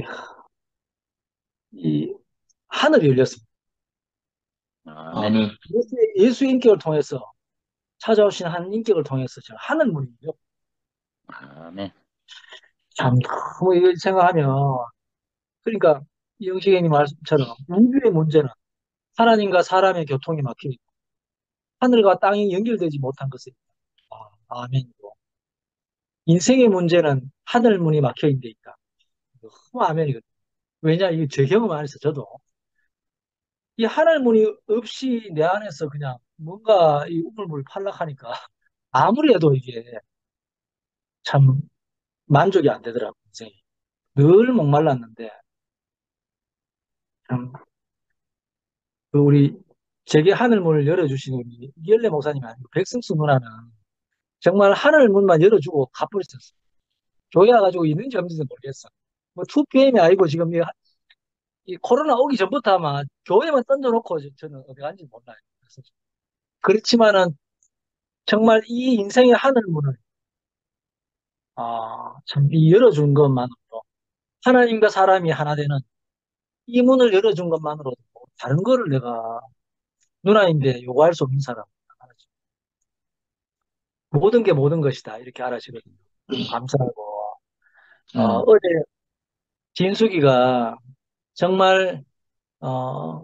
이 하늘이 열렸습니다. 아멘. 아멘. 예수, 예수 인격을 통해서 찾아오신 한 인격을 통해서 저 하늘 문이 열렸고 아멘. 참 너무 이걸 생각하면 그러니까 영식이님 말씀처럼 우주의 문제는 하나님과 사람의 교통이 막히니까 하늘과 땅이 연결되지 못한 것입니다. 아, 아멘이고 인생의 문제는 하늘 문이 막혀 있는 데 있다. 너무 아멘이거든요. 왜냐 이게 제 경험 안에서 저도 이 하늘 문이 없이 내 안에서 그냥 뭔가 이 우물물 팔락하니까 아무리 해도 이게 참 만족이 안 되더라고요. 인생이. 늘 목말랐는데 참 그 우리 제게 하늘 문을 열어주신 우리 이열래 목사님이 아니고 백승수 누나는 정말 하늘 문만 열어주고 가버렸었어요. 교회 와가지고 있는지 없는지는 모르겠어. 뭐 투피엠이 아니고 지금 이, 이 코로나 오기 전부터 아마 교회만 던져놓고 저- 저는 어디 간지 몰라요. 그래서 그렇지만은 정말 이 인생의 하늘 문을 아, 참, 이 열어준 것만으로도 하나님과 사람이 하나 되는 이 문을 열어준 것만으로도 뭐 다른 거를 내가 누나인데 요구할 수 없는 사람 알아지. 모든 게 모든 것이다 이렇게 알아지거든요. 감사하고 어, 음. 어제 진숙이가 정말 어,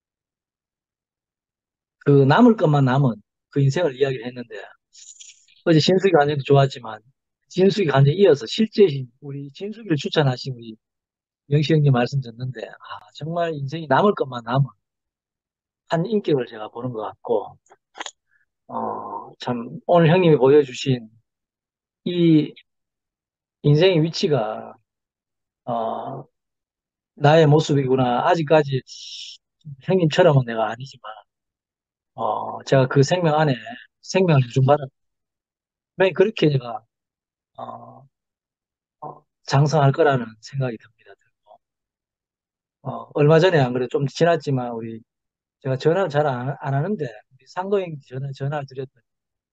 그 남을 것만 남은 그 인생을 이야기를 했는데 어제 진숙이 간증도 좋았지만 진숙이 간증 이어서 실제 우리 진숙이를 추천하신 우리 영시 형님 말씀 듣는데 아, 정말 인생이 남을 것만 남은 한 인격을 제가 보는 것 같고 어, 참 오늘 형님이 보여주신 이 인생의 위치가 어, 나의 모습이구나. 아직까지 형님처럼은 내가 아니지만 어, 제가 그 생명 안에 생명을 주중받았 분명히 그렇게 제가 어, 어, 장성할 거라는 생각이 듭니다. 어, 얼마 전에 안 그래도 좀 지났지만 우리 제가 전화를 잘 안 안 하는데 우리 상도 형님 전화 전화를 드렸더니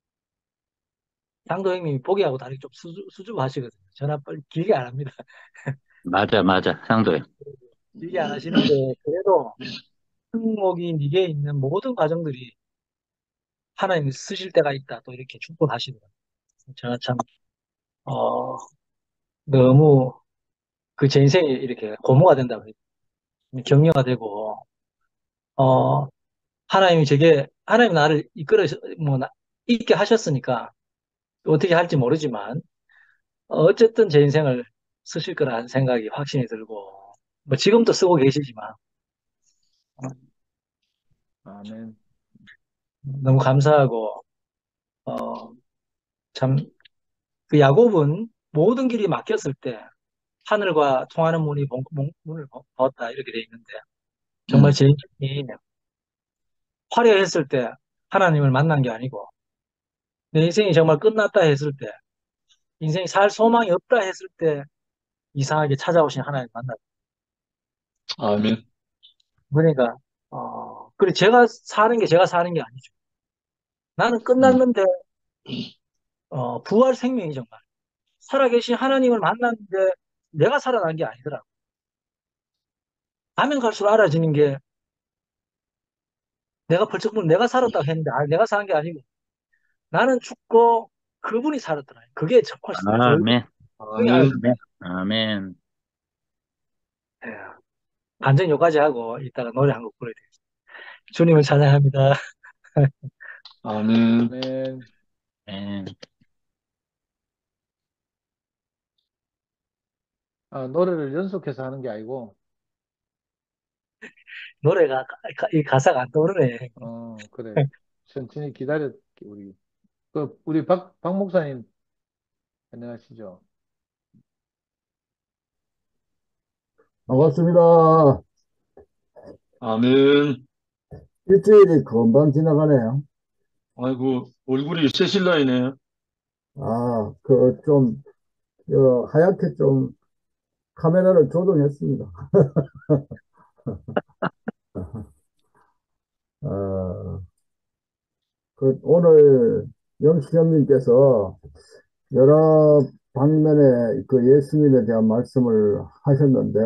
상도 형님이 보기하고 다르게 좀 수줍, 수줍하시거든요. 전화 빨리 길게 안 합니다. 맞아, 맞아. 상도요. 길게 안 하시는데 그래도 항목이 네게 있는 모든 과정들이 하나님이 쓰실 때가 있다. 또 이렇게 축복하시더라고요. 제가 참 어, 너무 그 제 인생이 이렇게 고무가 된다고 해요. 격려가 되고 어, 하나님이 제게 하나님 나를 이끌어 뭐 나- 있게 하셨으니까 어떻게 할지 모르지만 어, 어쨌든 제 인생을 쓰실 거라는 생각이 확신이 들고 뭐 지금도 쓰고 계시지만 어, 아멘. 너무 감사하고 어, 참 그 야곱은 모든 길이 막혔을 때 하늘과 통하는 문이 문, 문- 문을 보았다 이렇게 돼 있는데 정말 음. 제 인생이 화려했을 때 하나님을 만난 게 아니고 내 인생이 정말 끝났다 했을 때 인생이 살 소망이 없다 했을 때 이상하게 찾아오신 하나님 만났다. 아멘. 그러니까 어 그리고 제가 사는 게 제가 사는 게 아니죠. 나는 음. 끝났는데 어 부활 생명이 정말 살아계신 하나님을 만났는데 내가 살아난 게 아니더라고. 가면 갈수록 알아지는 게 내가 벌쩍 보면 내가 살았다고 했는데 아, 내가 사는 게 아니고 나는 죽고 그분이 살았더라. 그게 정말 저 아멘. 그게 알 아멘. 아멘. 아멘. 예, 완전 요까지 하고 이따가 노래 한 곡 부르야 되겠습니다. 주님을 찬양합니다. 아멘. 아멘. 아멘. 아, 노래를 연속해서 하는 게 아니고, 노래가 가- 가- 이 가사가 안 떠오르네. 어, 그래. 천천히 기다려, 우리. 그, 우리 박, 박 목사님, 안녕하시죠? 반갑습니다. 아멘. 일주일이 금방 지나가네요. 아이고, 얼굴이 세실라이네. 아, 그 좀, 어, 하얗게 좀 카메라를 조정했습니다. 어, 그 오늘 영시형님께서 여러 방면의 그 예수님에 대한 말씀을 하셨는데,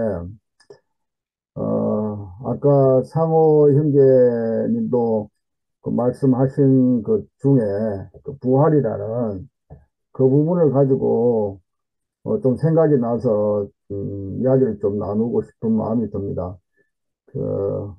어, 아까 상호 형제님도 그 말씀하신 그 중에 그 부활이라는 그 부분을 가지고 어, 좀 생각이 나서 음, 이야기를 좀 나누고 싶은 마음이 듭니다. 그,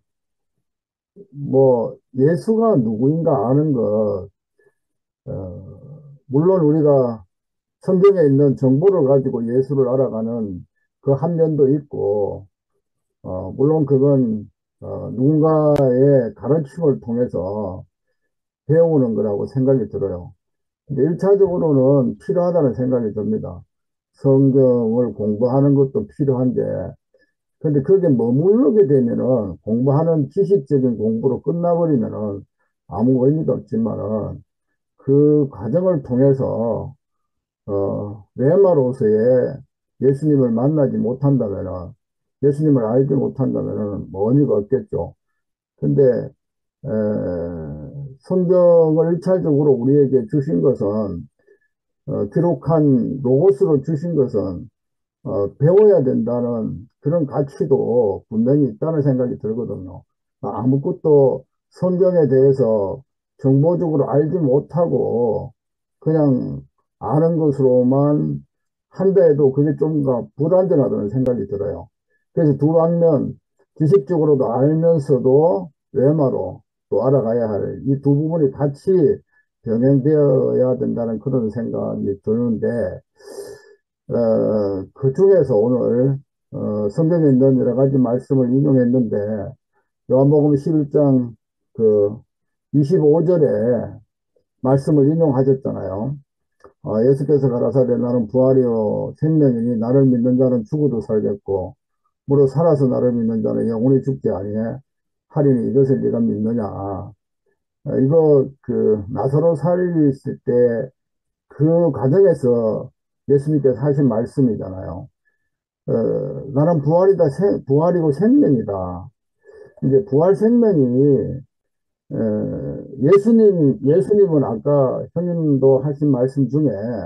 뭐, 예수가 누구인가 아는 것, 어, 물론 우리가 성경에 있는 정보를 가지고 예수를 알아가는 그 한 면도 있고, 어, 물론 그건 어, 누군가의 가르침을 통해서 배우는 거라고 생각이 들어요. 근데 일차적으로는 필요하다는 생각이 듭니다. 성경을 공부하는 것도 필요한데, 근데 그게 머무르게 되면은 공부하는 지식적인 공부로 끝나버리면은 아무 의미가 없지만은 그 과정을 통해서 어, 레마로서의 예수님을 만나지 못한다면은 예수님을 알지 못한다면은 뭐 의미가 없겠죠. 근데 에, 성경을 일차적으로 우리에게 주신 것은 어, 기록한 로고스로 주신 것은 어, 배워야 된다는 그런 가치도 분명히 있다는 생각이 들거든요. 아, 아무것도 성경에 대해서 정보적으로 알지 못하고 그냥 아는 것으로만 한다 해도 그게 좀 더 불안전하다는 생각이 들어요. 그래서 두 방면, 지식적으로도 알면서도 외마로 또 알아가야 할 이 두 부분이 같이 병행되어야 된다는 그런 생각이 드는데, 어, 그 중에서 오늘 어, 성경에 있는 여러 가지 말씀을 인용했는데 요한복음 십일 장 그 이십오 절에 말씀을 인용하셨잖아요. 어, 예수께서 가라사대 나는 부활이요 생명이니 나를 믿는 자는 죽어도 살겠고 무릇 살아서 나를 믿는 자는 영원히 죽지 아니해 하리니 이것을 네가 믿느냐. 어, 이거 그 나사로 살이 있을 때 그 과정에서 예수님께서 하신 말씀이잖아요. 어, 나는 부활이다, 생, 부활이고 생명이다. 이제 부활 생명이, 어, 예수님, 예수님은 아까 형님도 하신 말씀 중에,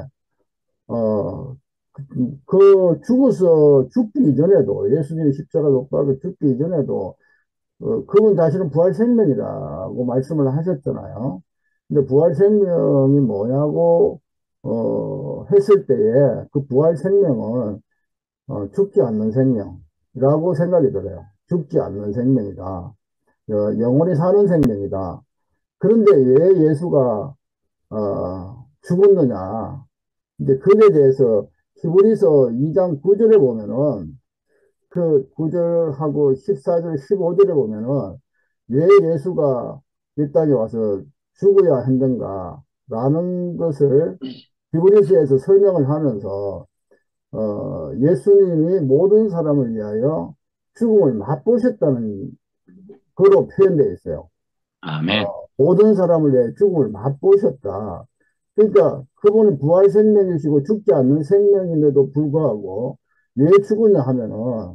어, 그, 그 죽어서 죽기 이전에도, 예수님이 십자가 못 박아 죽기 이전에도, 어, 그분 자신은 부활 생명이라고 말씀을 하셨잖아요. 근데 부활 생명이 뭐냐고, 어, 했을 때에 그 부활 생명은 어, 죽지 않는 생명이라고 생각이 들어요. 죽지 않는 생명이다. 어, 영원히 사는 생명이다. 그런데 왜 예수가 어, 죽었느냐? 이제 그에 대해서 히브리서 이 장 구 절에 보면은 그 구 절하고 십사 절, 십오 절에 보면은 왜 예수가 이 땅에 와서 죽어야 했는가? 라는 것을 히브리서에서 설명을 하면서 어, 예수님이 모든 사람을 위하여 죽음을 맛보셨다는 거로 표현되어 있어요. 아멘. 어, 모든 사람을 위해 죽음을 맛보셨다. 그러니까 그분은 부활 생명이시고 죽지 않는 생명임에도 불구하고 왜 죽었냐 하면은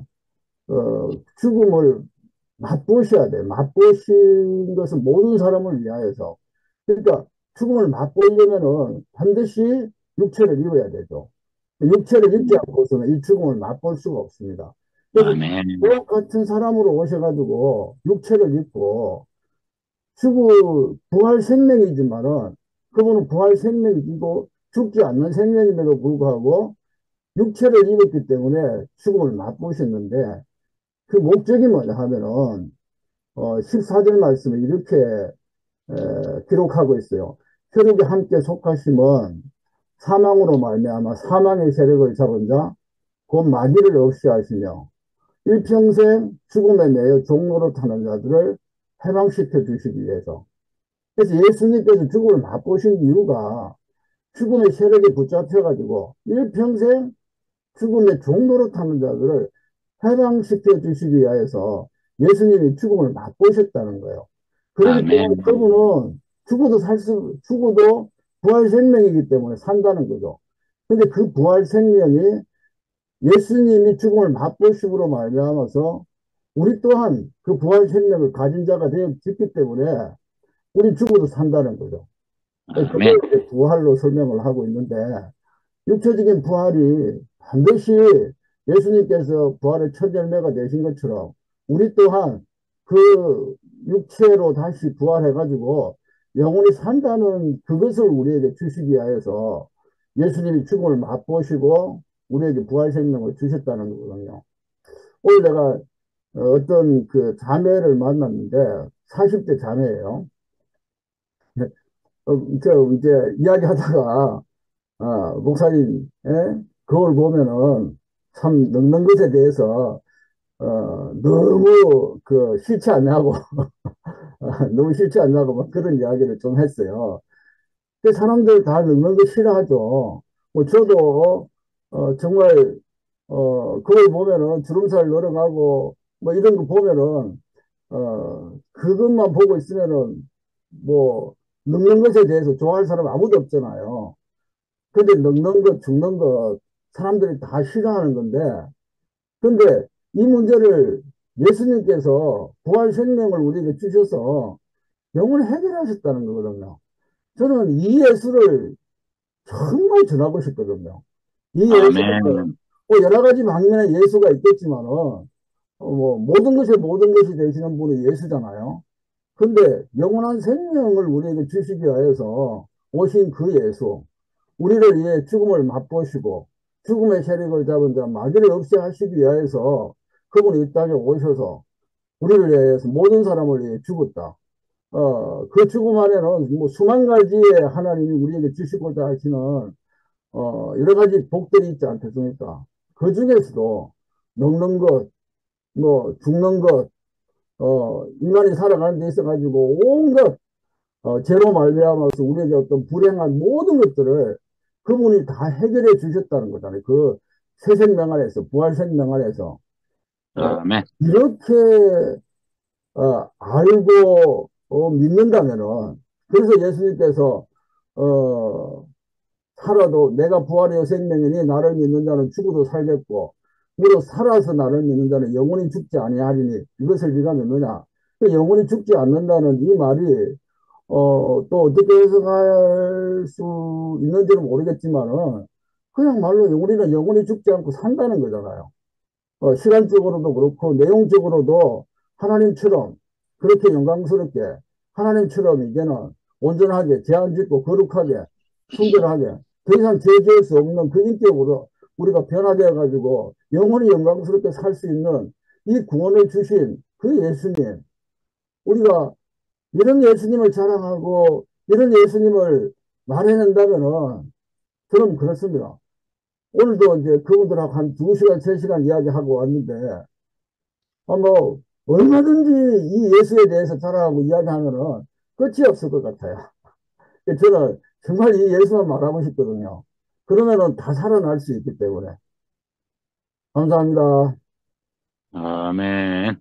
어, 죽음을 맛보셔야 돼. 맛보신 것은 모든 사람을 위하여서. 그러니까 죽음을 맛보려면은 반드시 육체를 입어야 되죠. 육체를 입지 않고서는 이 죽음을 맛볼 수가 없습니다. 그래서 아멘. 똑같은 사람으로 오셔가지고 육체를 입고 죽을 부활 생명이지만은 그분은 부활 생명이고 죽지 않는 생명임에도 불구하고 육체를 입었기 때문에 죽음을 맛보셨는데 그 목적이 뭐냐 하면은 어, 십사 절 말씀을 이렇게 에, 기록하고 있어요. 혈육에 함께 속하심은 사망으로 말미암아 사망의 세력을 잡은 자 곧 마귀를 없이 하시며 일평생 죽음에 매여 종로로 타는 자들을 해방시켜 주시기 위해서. 그래서 예수님께서 죽음을 맛보신 이유가 죽음의 세력에 붙잡혀가지고 일평생 죽음의 종로로 타는 자들을 해방시켜 주시기 위해서 예수님이 죽음을 맛보셨다는 거예요. 그렇기 때문에 아멘. 그분은 죽어도 살 수, 죽어도 부활 생명이기 때문에 산다는 거죠. 근데 그 부활 생명이 예수님이 죽음을 맛보심으로 말미암아서 우리 또한 그 부활 생명을 가진 자가 되었기 때문에 우리 죽어도 산다는 거죠. 그걸 아멘. 이제 부활로 설명을 하고 있는데, 육체적인 부활이 반드시 예수님께서 부활의 첫 열매가 되신 것처럼 우리 또한 그 육체로 다시 부활해가지고 영원히 산다는 그것을 우리에게 주시기 위하여서 예수님이 죽음을 맛보시고 우리에게 부활 생명을 주셨다는 거거든요. 오늘 내가 어떤 그 자매를 만났는데 사십 대 자매예요. 어, 저 이제 이야기하다가 아, 목사님, 예? 그걸 보면은 참 늙는 것에 대해서 어, 너무 그 싫지 않냐고 너무 싫지 않냐고 막 그런 이야기를 좀 했어요. 그 사람들 다 늙는 거 싫어하죠. 뭐 저도 어, 정말 어, 그걸 보면은 주름살 늘어가고 뭐 이런 거 보면은 어, 그것만 보고 있으면은 뭐 늙는 것에 대해서 좋아할 사람 아무도 없잖아요. 근데 늙는 것, 죽는 것, 사람들이 다 싫어하는 건데, 근데 이 문제를 예수님께서 부활 생명을 우리에게 주셔서 영원히 해결하셨다는 거거든요. 저는 이 예수를 정말 전하고 싶거든요. 이 예수는 아멘. 뭐 여러 가지 방면의 예수가 있겠지만은, 어, 뭐 모든 것에 모든 것이 되시는 분이 예수잖아요. 근데 영원한 생명을 우리에게 주시기 위해서 오신 그 예수, 우리를 위해 죽음을 맛보시고 죽음의 세력을 잡은 자 마귀를 없애하시기 위해서 그분이 이 땅에 오셔서 우리를 위해서 모든 사람을 위해 죽었다. 어, 그 죽음 안에는 뭐 수만 가지의 하나님이 우리에게 주시고자 하시는 어, 여러 가지 복들이 있지 않겠습니까? 그 중에서도 늙는 것, 뭐 죽는 것, 어, 인간이 살아가는 데 있어가지고 온갖 어, 죄로 말미암아서 우리에게 어떤 불행한 모든 것들을 그분이 다 해결해 주셨다는 거잖아요. 그 새 생명 안에서, 부활 생명 안에서. 어, 아멘. 이렇게, 어, 알고, 어, 믿는다면은, 그래서 예수님께서, 어, 살아도 내가 부활이요 생명이니 나를 믿는 자는 죽어도 살겠고, 무릇 살아서 나를 믿는 자는 영원히 죽지 아니하리니 이것을 네가 믿느냐. 그 영원히 죽지 않는다는 이 말이 어, 또 어떻게 해석할 수 있는지는 모르겠지만은, 그냥 말로 우리는 영원히 죽지 않고 산다는 거잖아요. 어, 시간적으로도 그렇고, 내용적으로도 하나님처럼 그렇게 영광스럽게, 하나님처럼 이제는 온전하게, 죄안 짓고, 거룩하게, 순결하게, 더 이상 죄 지을 수 없는 그 인격으로 우리가 변화되어 가지고, 영원히 영광스럽게 살 수 있는 이 구원을 주신 그 예수님, 우리가 이런 예수님을 자랑하고 이런 예수님을 말해낸다면은 저는 그렇습니다. 오늘도 이제 그분들하고 한 두 시간, 세 시간 이야기하고 왔는데, 아, 뭐, 얼마든지 이 예수에 대해서 자랑하고 이야기하면은 끝이 없을 것 같아요. 저는 정말 이 예수만 말하고 싶거든요. 그러면은 다 살아날 수 있기 때문에. 감사합니다. 아멘.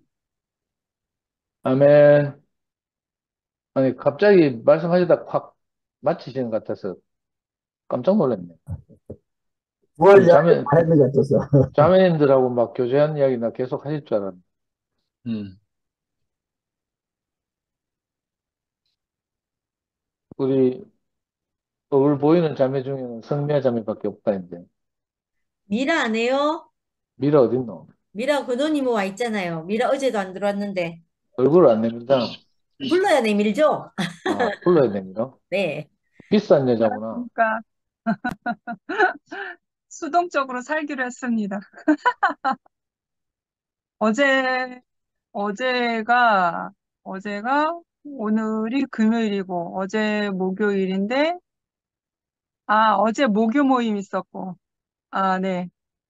아멘. 아니, 갑자기 말씀하시다 확 마치시는 것 같아서 깜짝 놀랐네. 부활 아니, 이야기 자매, 다 했는 것 같아서. 자매님들하고 막 교제하는 이야기나 계속 하실 줄 알았네. 음. 우리 얼굴 보이는 자매 중에는 성미아 자매밖에 없다, 이제. 미라 안 해요? 미라 어딨노? 미라 근호님 와 있잖아요. 미라 어제도 안 들어왔는데. 얼굴을 안 내밀잖아. 불러야 내밀죠? 아, 불러야 됩니다. 네. 비싼 여자구나. 그러니까 수동적으로 살기로 했습니다. 어제, 어제가, 어제가 오늘이 금요일이고, 어제 목요일인데, 아, 어제 목요 모임 있었고, 아, 네.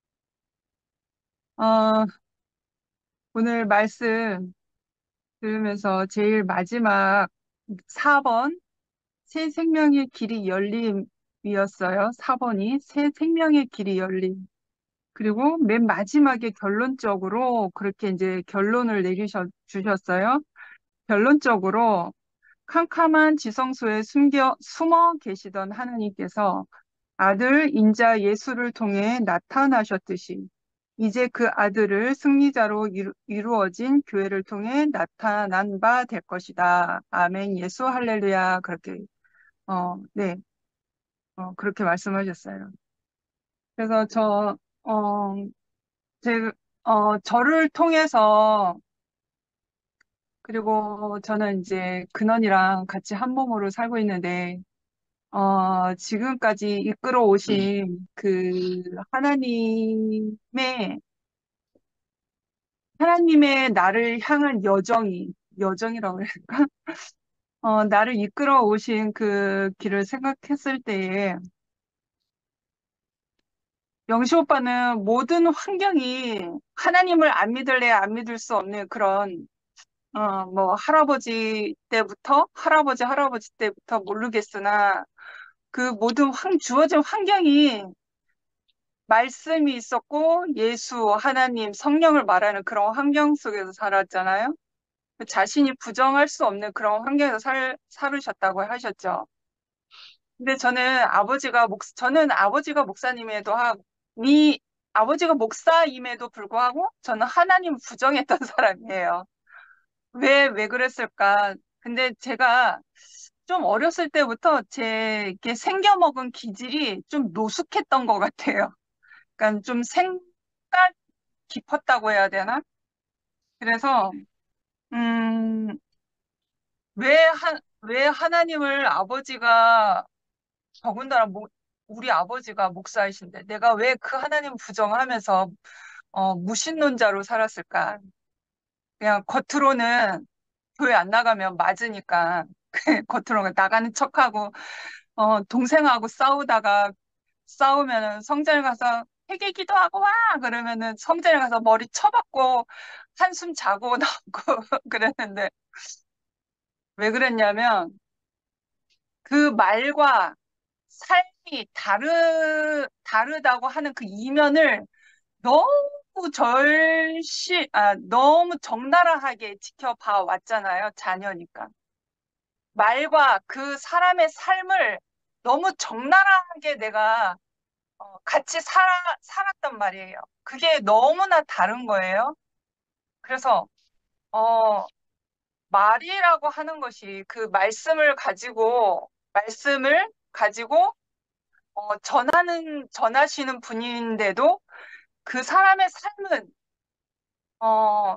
어, 오늘 말씀 들으면서 제일 마지막 사 번, 새 생명의 길이 열림이었어요. 사 번이 새 생명의 길이 열림. 그리고 맨 마지막에 결론적으로 그렇게 이제 결론을 내주셨, 주셨어요. 결론적으로 캄캄한 지성소에 숨겨, 숨어 계시던 하나님께서 아들 인자 예수를 통해 나타나셨듯이 이제 그 아들을 승리자로 이루, 이루어진 교회를 통해 나타난 바 될 것이다. 아멘. 예수 할렐루야. 그렇게 어, 네. 어, 그렇게 말씀하셨어요. 그래서 저 어, 제 어, 저를 통해서 그리고 저는 이제 근원이랑 같이 한 몸으로 살고 있는데 어, 지금까지 이끌어 오신 그 하나님의 하나님의 나를 향한 여정이, 여정이라고 해야 될까? 어, 나를 이끌어 오신 그 길을 생각했을 때에, 영시 오빠는 모든 환경이 하나님을 안 믿을래 안 믿을 수 없는 그런, 어, 뭐, 할아버지 때부터, 할아버지, 할아버지 때부터 모르겠으나, 그 모든 환, 주어진 환경이 말씀이 있었고, 예수, 하나님, 성령을 말하는 그런 환경 속에서 살았잖아요. 자신이 부정할 수 없는 그런 환경에서 살, 살으셨다고 하셨죠. 근데 저는 아버지가 목, 저는 아버지가 목사님에도 하고, 미, 아버지가 목사임에도 불구하고 저는 하나님 부정했던 사람이에요. 왜, 왜 그랬을까? 근데 제가 좀 어렸을 때부터 제 이렇게 생겨먹은 기질이 좀 노숙했던 것 같아요. 그러니까 좀 생각 깊었다고 해야 되나? 그래서, 음, 왜 한, 왜 하나님을 아버지가, 더군다나 목, 우리 아버지가 목사이신데, 내가 왜 그 하나님 부정하면서, 어, 무신론자로 살았을까? 그냥 겉으로는 교회 안 나가면 맞으니까, 겉으로는 나가는 척하고, 어, 동생하고 싸우다가, 싸우면은 성전에 가서 회개 기도하고 와! 그러면은 성전에 가서 머리 쳐박고, 한숨 자고 나오고 그랬는데, 왜 그랬냐면, 그 말과 삶이 다르, 다르다고 하는 그 이면을 너무 절실, 아, 너무 적나라하게 지켜봐 왔잖아요. 자녀니까. 말과 그 사람의 삶을 너무 적나라하게 내가 어, 같이 살아, 살았단 말이에요. 그게 너무나 다른 거예요. 그래서, 어, 말이라고 하는 것이 그 말씀을 가지고, 말씀을 가지고 어, 전하는, 전하시는 분인데도 그 사람의 삶은, 어,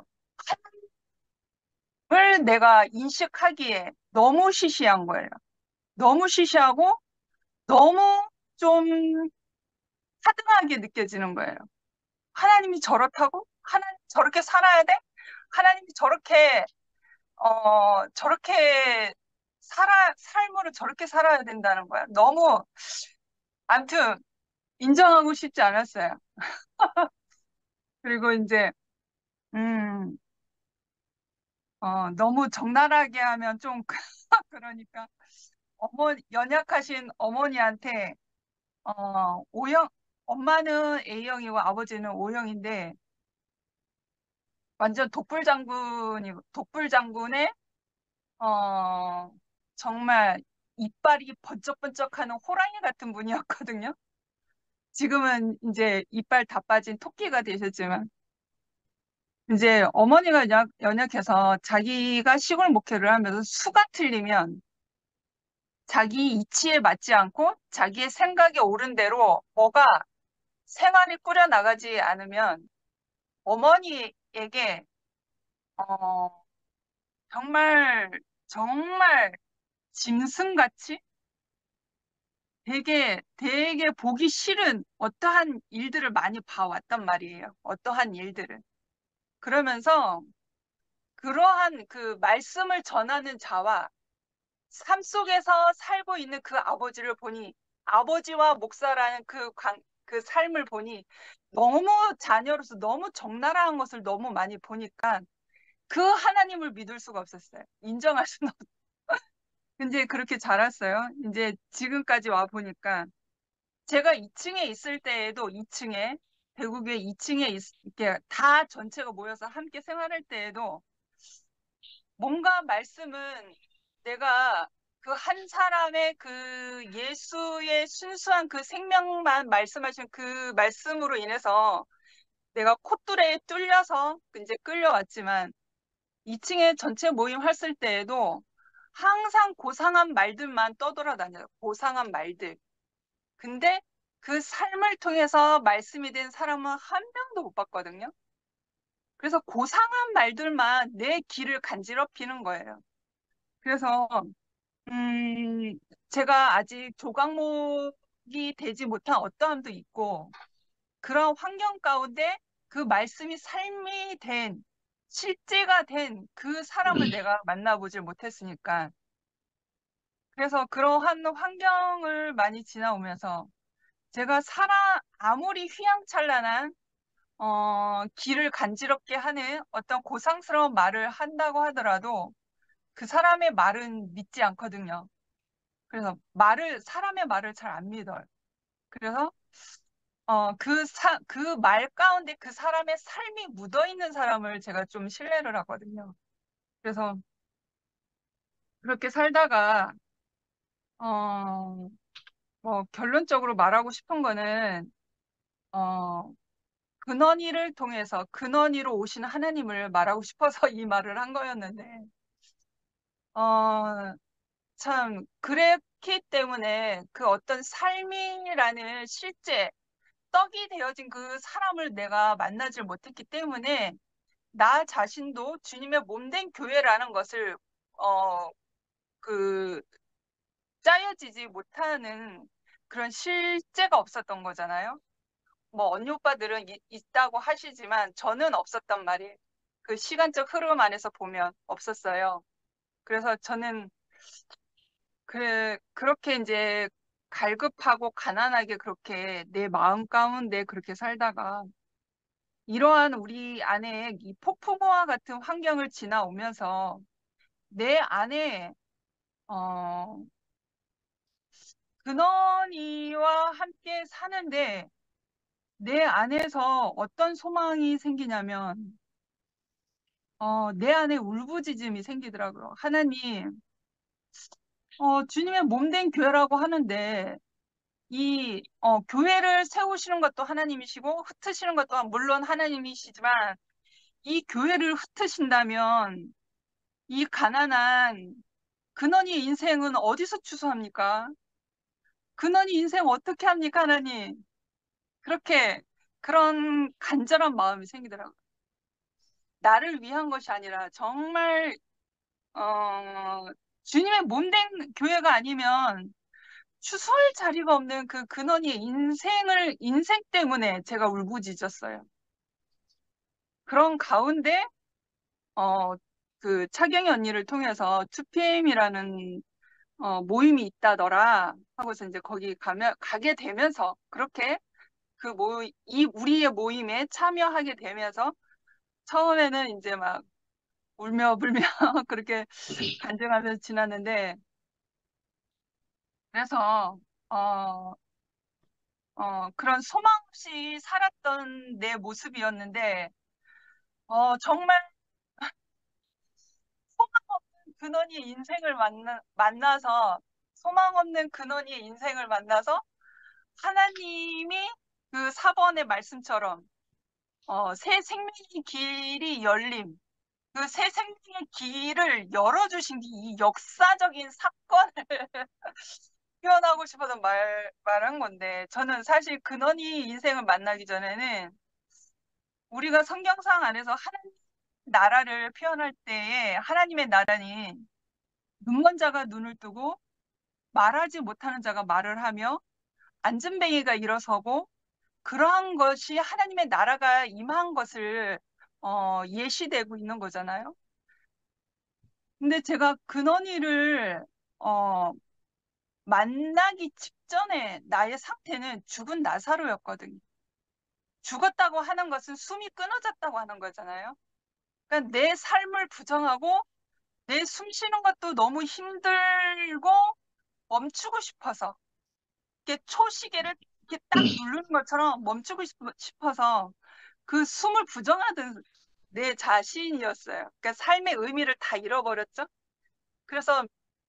하나님을 내가 인식하기에 너무 시시한 거예요. 너무 시시하고 너무 좀 하등하게 느껴지는 거예요. 하나님이 저렇다고? 하나님 저렇게 살아야 돼? 하나님이 저렇게, 어, 저렇게 살아, 삶으로 저렇게 살아야 된다는 거야. 너무, 암튼, 인정하고 싶지 않았어요. 그리고 이제, 음, 어, 너무 적나라하게 하면 좀 그러니까 어머 연약하신 어머니한테 어, O형 엄마는 A형이고 아버지는 O형인데 완전 독불장군이 독불장군의 어, 정말 이빨이 번쩍번쩍하는 호랑이 같은 분이었거든요. 지금은 이제 이빨 다 빠진 토끼가 되셨지만 이제 어머니가 연약, 연약해서 자기가 시골 목회를 하면서 수가 틀리면 자기 이치에 맞지 않고 자기의 생각에 옳은 대로 뭐가 생활이 꾸려나가지 않으면 어머니에게 어, 정말 정말 짐승같이 되게 되게 보기 싫은 어떠한 일들을 많이 봐왔단 말이에요. 어떠한 일들을. 그러면서 그러한 그 말씀을 전하는 자와 삶 속에서 살고 있는 그 아버지를 보니 아버지와 목사라는 그 관, 그 삶을 보니 너무 자녀로서 너무 적나라한 것을 너무 많이 보니까 그 하나님을 믿을 수가 없었어요. 인정할 수는 없. 근데 그렇게 자랐어요. 이제 지금까지 와 보니까 제가 이 층에 있을 때에도 이 층에 대구교회 이 층에 있, 이렇게 다 전체가 모여서 함께 생활할 때에도 뭔가 말씀은 내가 그 한 사람의 그 예수의 순수한 그 생명만 말씀하신 그 말씀으로 인해서 내가 콧뚜레에 뚫려서 이제 끌려왔지만 이 층에 전체 모임 했을 때에도 항상 고상한 말들만 떠돌아다녀요. 고상한 말들. 근데 그 삶을 통해서 말씀이 된 사람은 한 명도 못 봤거든요. 그래서 고상한 말들만 내 귀를 간지럽히는 거예요. 그래서 음, 제가 아직 조각목이 되지 못한 어떠함도 있고 그런 환경 가운데 그 말씀이 삶이 된 실제가 된 그 사람을 내가 만나보질 못했으니까 그래서 그러한 환경을 많이 지나오면서 제가 살아 아무리 휘황찬란한 어, 귀를 간지럽게 하는 어떤 고상스러운 말을 한다고 하더라도 그 사람의 말은 믿지 않거든요. 그래서 말을 사람의 말을 잘 안 믿어요. 그래서 어, 그 사, 그 말 가운데 그 사람의 삶이 묻어 있는 사람을 제가 좀 신뢰를 하거든요. 그래서 그렇게 살다가 어, 뭐 결론적으로 말하고 싶은 거는 어, 근원이를 통해서 근원이로 오신 하나님을 말하고 싶어서 이 말을 한 거였는데 어, 참 그랬기 때문에 그 어떤 삶이라는 실제 떡이 되어진 그 사람을 내가 만나질 못했기 때문에 나 자신도 주님의 몸된 교회라는 것을 어, 그 짜여지지 못하는 그런 실제가 없었던 거잖아요. 뭐 언니 오빠들은 이- 있다고 하시지만 저는 없었단 말이에요. 그 시간적 흐름 안에서 보면 없었어요. 그래서 저는 그 그렇게 이제 갈급하고 가난하게 그렇게 내 마음 가운데 그렇게 살다가 이러한 우리 안에 이 폭풍우와 같은 환경을 지나오면서 내 안에 어, 근원이와 함께 사는데 내 안에서 어떤 소망이 생기냐면 어, 내 안에 울부짖음이 생기더라고요. 하나님, 어, 주님의 몸된 교회라고 하는데 이 어, 교회를 세우시는 것도 하나님이시고 흩으시는 것도 물론 하나님이시지만 이 교회를 흩으신다면 이 가난한 근원이의 인생은 어디서 추수합니까? 근원이 인생 어떻게 합니까, 하나님? 그렇게 그런 간절한 마음이 생기더라고요. 나를 위한 것이 아니라 정말 어, 주님의 몸된 교회가 아니면 추수할 자리가 없는 그 근원이의 인생을 인생 때문에 제가 울부짖었어요. 그런 가운데 어, 그 차경이 언니를 통해서 투피엠이라는 어, 모임이 있다더라 하고서 이제 거기 가면 가게 되면서 그렇게 그 모이 이 우리의 모임에 참여하게 되면서 처음에는 이제 막 울며 불며 그렇게 간증하면서 지났는데 그래서 어, 어, 그런 소망 없이 살았던 내 모습이었는데 어, 정말 소망 없는 근원이의 인생을 만나, 만나서 소망 없는 근원이의 인생을 만나서 하나님이 그 사 번의 말씀처럼 어, 새 생명의 길이 열림 그 새 생명의 길을 열어주신 이 역사적인 사건을 표현하고 싶어서 말, 말한 건데, 저는 사실 근원이 인생을 만나기 전에는 우리가 성경상 안에서 하나님 나라를 표현할 때에 하나님의 나라는 눈먼 자가 눈을 뜨고 말하지 못하는 자가 말을 하며 앉은뱅이가 일어서고 그러한 것이 하나님의 나라가 임한 것을 어, 예시되고 있는 거잖아요. 근데 제가 근원이를 어, 만나기 직전에 나의 상태는 죽은 나사로였거든요. 죽었다고 하는 것은 숨이 끊어졌다고 하는 거잖아요. 그러니까 내 삶을 부정하고 내 숨 쉬는 것도 너무 힘들고 멈추고 싶어서 이렇게 초시계를 이렇게 딱 누르는 것처럼 멈추고 싶- 싶어서 그 숨을 부정하던 내 자신이었어요. 그러니까 삶의 의미를 다 잃어버렸죠. 그래서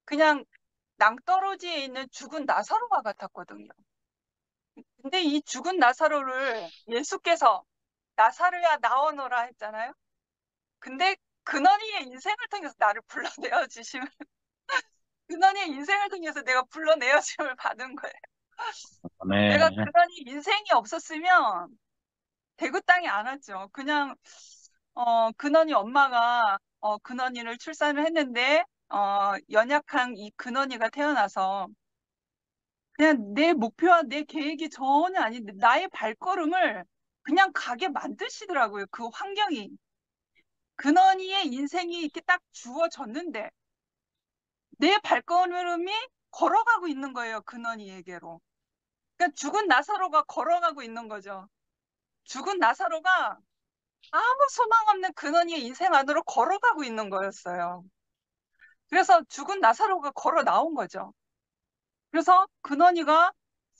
그냥 낭떠러지에 있는 죽은 나사로와 같았거든요. 근데 이 죽은 나사로를 예수께서 나사로야 나오너라 했잖아요. 근데 근원이의 인생을 통해서 나를 불러내어 주심을 근원이의 인생을 통해서 내가 불러내어 주심을 받은 거예요. 내가 아멘. 근원이 인생이 없었으면 대구 땅에 안 왔죠. 그냥 어 근원이 엄마가 어 근원이를 출산을 했는데 어 연약한 이 근원이가 태어나서 그냥 내 목표와 내 계획이 전혀 아닌데 나의 발걸음을 그냥 가게 만드시더라고요. 그 환경이. 근원이의 인생이 이렇게 딱 주어졌는데 내 발걸음이 걸어가고 있는 거예요. 근원이에게로. 그러니까 죽은 나사로가 걸어가고 있는 거죠. 죽은 나사로가 아무 소망 없는 근원이의 인생 안으로 걸어가고 있는 거였어요. 그래서 죽은 나사로가 걸어 나온 거죠. 그래서 근원이가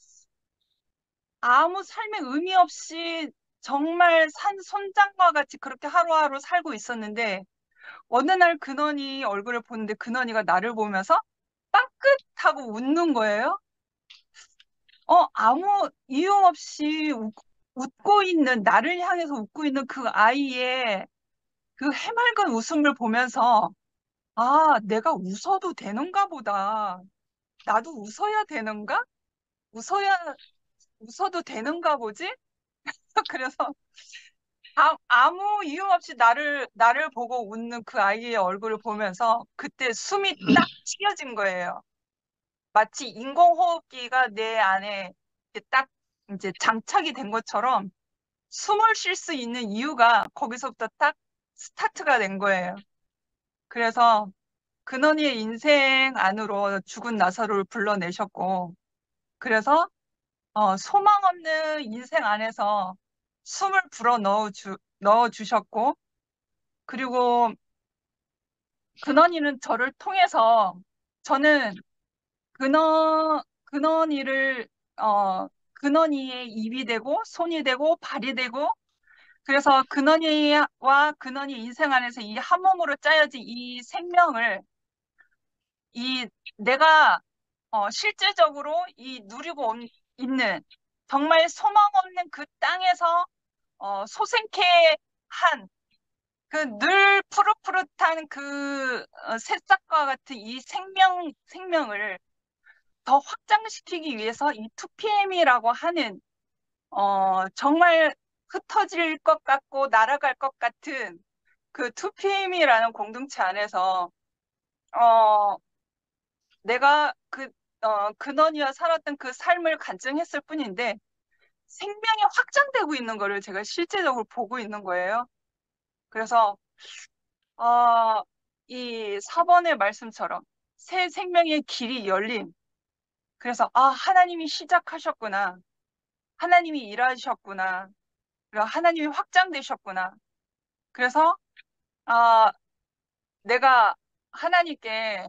아무 삶의 의미 없이 정말 산 손장과 같이 그렇게 하루하루 살고 있었는데 어느 날 근원이 얼굴을 보는데 근원이가 나를 보면서 빵긋하고 웃는 거예요. 어, 아무 이유 없이 웃, 웃고 있는, 나를 향해서 웃고 있는 그 아이의 그 해맑은 웃음을 보면서 아, 내가 웃어도 되는가 보다. 나도 웃어야 되는가? 웃어야, 웃어도 되는가 보지? 그래서 아, 아무 이유 없이 나를, 나를 보고 웃는 그 아이의 얼굴을 보면서 그때 숨이 딱 튀어진 거예요. 마치 인공호흡기가 내 안에 이렇게 딱 이제 장착이 된 것처럼 숨을 쉴 수 있는 이유가 거기서부터 딱 스타트가 된 거예요. 그래서 근원이의 인생 안으로 죽은 나사로를 불러내셨고, 그래서 어, 소망 없는 인생 안에서 숨을 불어 넣어 주, 넣어 주셨고, 그리고 근원이는 저를 통해서 저는 근원, 근원이를, 어, 근원이의 입이 되고, 손이 되고, 발이 되고, 그래서 근원이와 근원이 인생 안에서 이 한 몸으로 짜여진 이 생명을, 이 내가, 어, 실제적으로 이 누리고 온- 있는, 정말 소망 없는 그 땅에서, 어, 소생케 한, 그 늘 푸릇푸릇한 그, 어, 새싹과 같은 이 생명, 생명을 더 확장시키기 위해서 이 투피엠이라고 하는 어, 정말 흩어질 것 같고 날아갈 것 같은 그 투피엠이라는 공동체 안에서 어, 내가 그 어, 근원이와 살았던 그 삶을 간증했을 뿐인데 생명이 확장되고 있는 거를 제가 실제적으로 보고 있는 거예요. 그래서 어, 이 사 번의 말씀처럼 새 생명의 길이 열림. 그래서 아, 하나님이 시작하셨구나. 하나님이 일하셨구나. 그리고 하나님이 확장되셨구나. 그래서 아, 내가 하나님께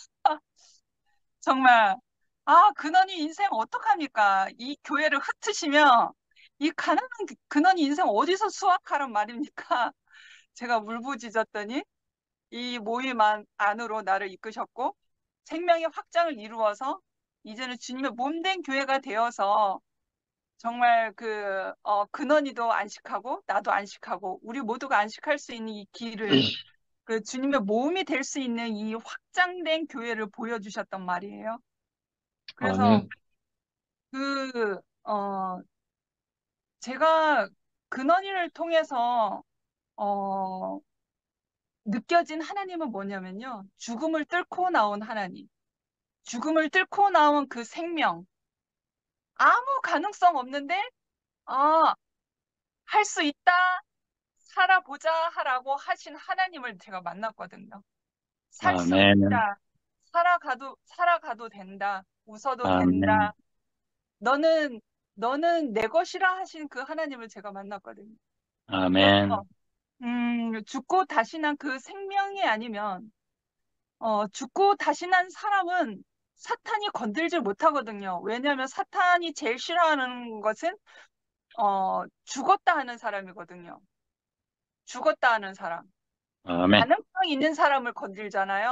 정말 아, 근원이 인생 어떡합니까? 이 교회를 흩으시면 이 가난한 그- 근원이 인생 어디서 수확하란 말입니까? 제가 울부짖었더니 이 모임 안, 안으로 나를 이끄셨고 생명의 확장을 이루어서 이제는 주님의 몸된 교회가 되어서 정말 그, 어, 근원이도 안식하고, 나도 안식하고, 우리 모두가 안식할 수 있는 이 길을, 그 주님의 모험이 될 수 있는 이 확장된 교회를 보여주셨단 말이에요. 그래서 아멘. 그, 어, 제가 근원이를 통해서, 어, 느껴진 하나님은 뭐냐면요. 죽음을 뚫고 나온 하나님. 죽음을 뚫고 나온 그 생명. 아무 가능성 없는데, 아, 할 수 있다. 살아보자 하라고 하신 하나님을 제가 만났거든요. 살 수 아멘. 있다. 살아가도, 살아가도 된다. 웃어도 아멘. 된다. 너는, 너는 내 것이라 하신 그 하나님을 제가 만났거든요. 그래서, 아멘. 음, 죽고 다시 난 그 생명이 아니면, 어, 죽고 다시 난 사람은 사탄이 건들질 못하거든요. 왜냐하면 사탄이 제일 싫어하는 것은, 어, 죽었다 하는 사람이거든요. 죽었다 하는 사람. 아멘. 가능성 있는 사람을 건들잖아요.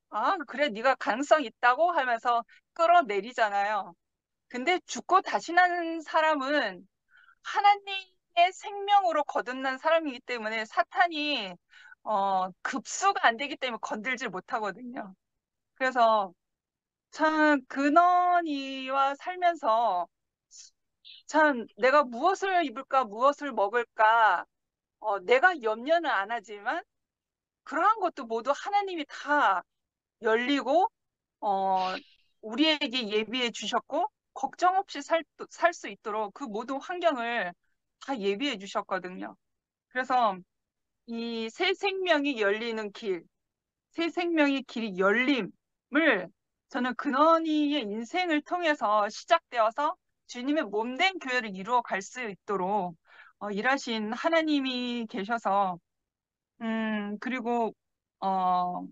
아, 그래, 네가 가능성 있다고 하면서 끌어내리잖아요. 근데 죽고 다시 난 사람은 하나님의 생명으로 거듭난 사람이기 때문에 사탄이 어, 급수가 안 되기 때문에 건들질 못하거든요. 그래서 참 근원이와 살면서 참 내가 무엇을 입을까, 무엇을 먹을까, 어, 내가 염려는 안 하지만 그러한 것도 모두 하나님이 다 열리고 어, 우리에게 예비해 주셨고 걱정 없이 살, 살 수 있도록 그 모든 환경을 다 예비해 주셨거든요. 그래서 이 새 생명이 열리는 길, 새 생명의 길이 열림을 저는 근원이의 인생을 통해서 시작되어서 주님의 몸된 교회를 이루어 갈 수 있도록 어, 일하신 하나님이 계셔서 음 그리고 어,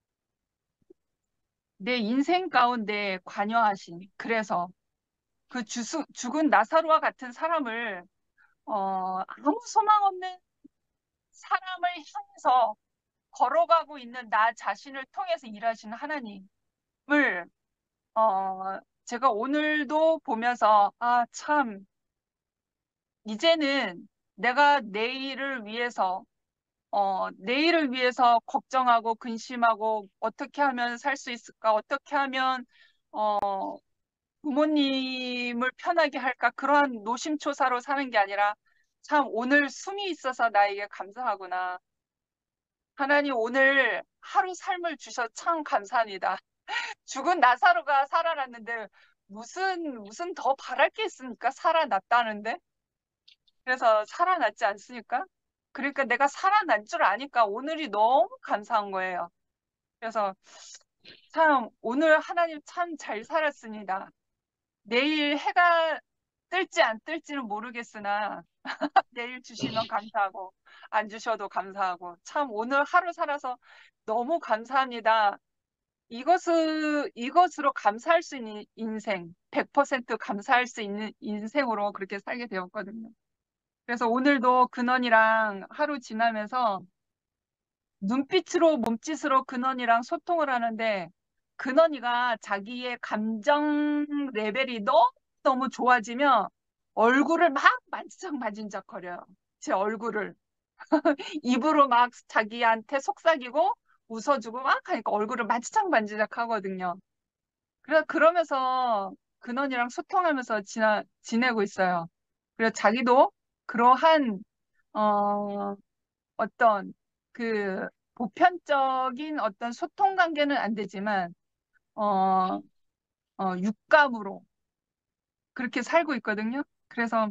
내 인생 가운데 관여하신 그래서 그 주수, 죽은 나사로와 같은 사람을 어, 아무 소망 없는 사람을 향해서 걸어가고 있는 나 자신을 통해서 일하시는 하나님을 어, 제가 오늘도 보면서 아, 참 이제는 내가 내일을 위해서 어, 내일을 위해서 걱정하고 근심하고 어떻게 하면 살 수 있을까? 어떻게 하면 어, 부모님을 편하게 할까? 그러한 노심초사로 사는 게 아니라 참 오늘 숨이 있어서 나에게 감사하구나. 하나님 오늘 하루 삶을 주셔서 참 감사합니다. 죽은 나사로가 살아났는데 무슨 무슨 더 바랄 게 있습니까? 살아났다는데. 그래서 살아났지 않습니까? 그러니까 내가 살아난 줄 아니까 오늘이 너무 감사한 거예요. 그래서 참 오늘 하나님 참 잘 살았습니다. 내일 해가 뜰지 안 뜰지는 모르겠으나 내일 주시면 감사하고 안 주셔도 감사하고 참 오늘 하루 살아서 너무 감사합니다. 이것을 이것으로 감사할 수 있는 인생, 백 퍼센트 감사할 수 있는 인생으로 그렇게 살게 되었거든요. 그래서 오늘도 근원이랑 하루 지나면서 눈빛으로 몸짓으로 근원이랑 소통을 하는데 근원이가 자기의 감정 레벨이 너무 너무 좋아지면 얼굴을 막 만지작만지작 거려요. 제 얼굴을 입으로 막 자기한테 속삭이고 웃어주고 막 하니까 얼굴을 만지작만지작 하거든요. 그래 그러면서 근원이랑 소통하면서 지나, 지내고 있어요. 그래서 자기도 그러한 어, 어떤 그 보편적인 어떤 소통 관계는 안 되지만 어, 어, 육감으로 그렇게 살고 있거든요. 그래서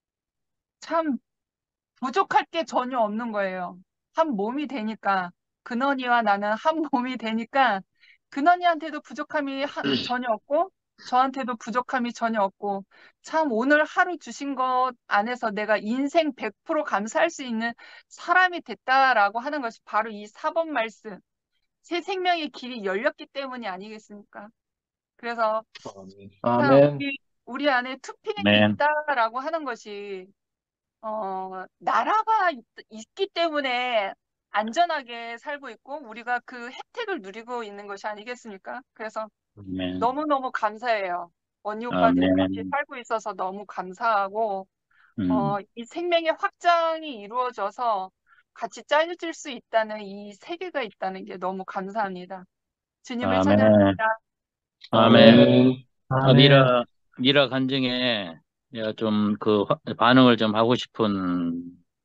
참 부족할 게 전혀 없는 거예요. 한 몸이 되니까 근원이와 나는 한 몸이 되니까 근원이한테도 부족함이 하- 전혀 없고 저한테도 부족함이 전혀 없고 참 오늘 하루 주신 것 안에서 내가 인생 백 퍼센트 감사할 수 있는 사람이 됐다라고 하는 것이 바로 이 사 번 말씀 새 생명의 길이 열렸기 때문이 아니겠습니까? 그래서 참 아멘. 우리 우리 안에 투표가 아멘. 있다라고 하는 것이 어, 나라가 있, 있기 때문에 안전하게 살고 있고 우리가 그 혜택을 누리고 있는 것이 아니겠습니까? 그래서 아멘. 너무너무 감사해요. 언니 오빠들이 같이 아멘. 살고 있어서 너무 감사하고 어, 음. 이 생명의 확장이 이루어져서 같이 짜여질 수 있다는 이 세계가 있다는 게 너무 감사합니다. 주님을 아멘. 찬양합니다. 아멘. 아멘. 아, 아멘. 미라, 미라 간증에 내가 좀 그 반응을 좀 하고 싶은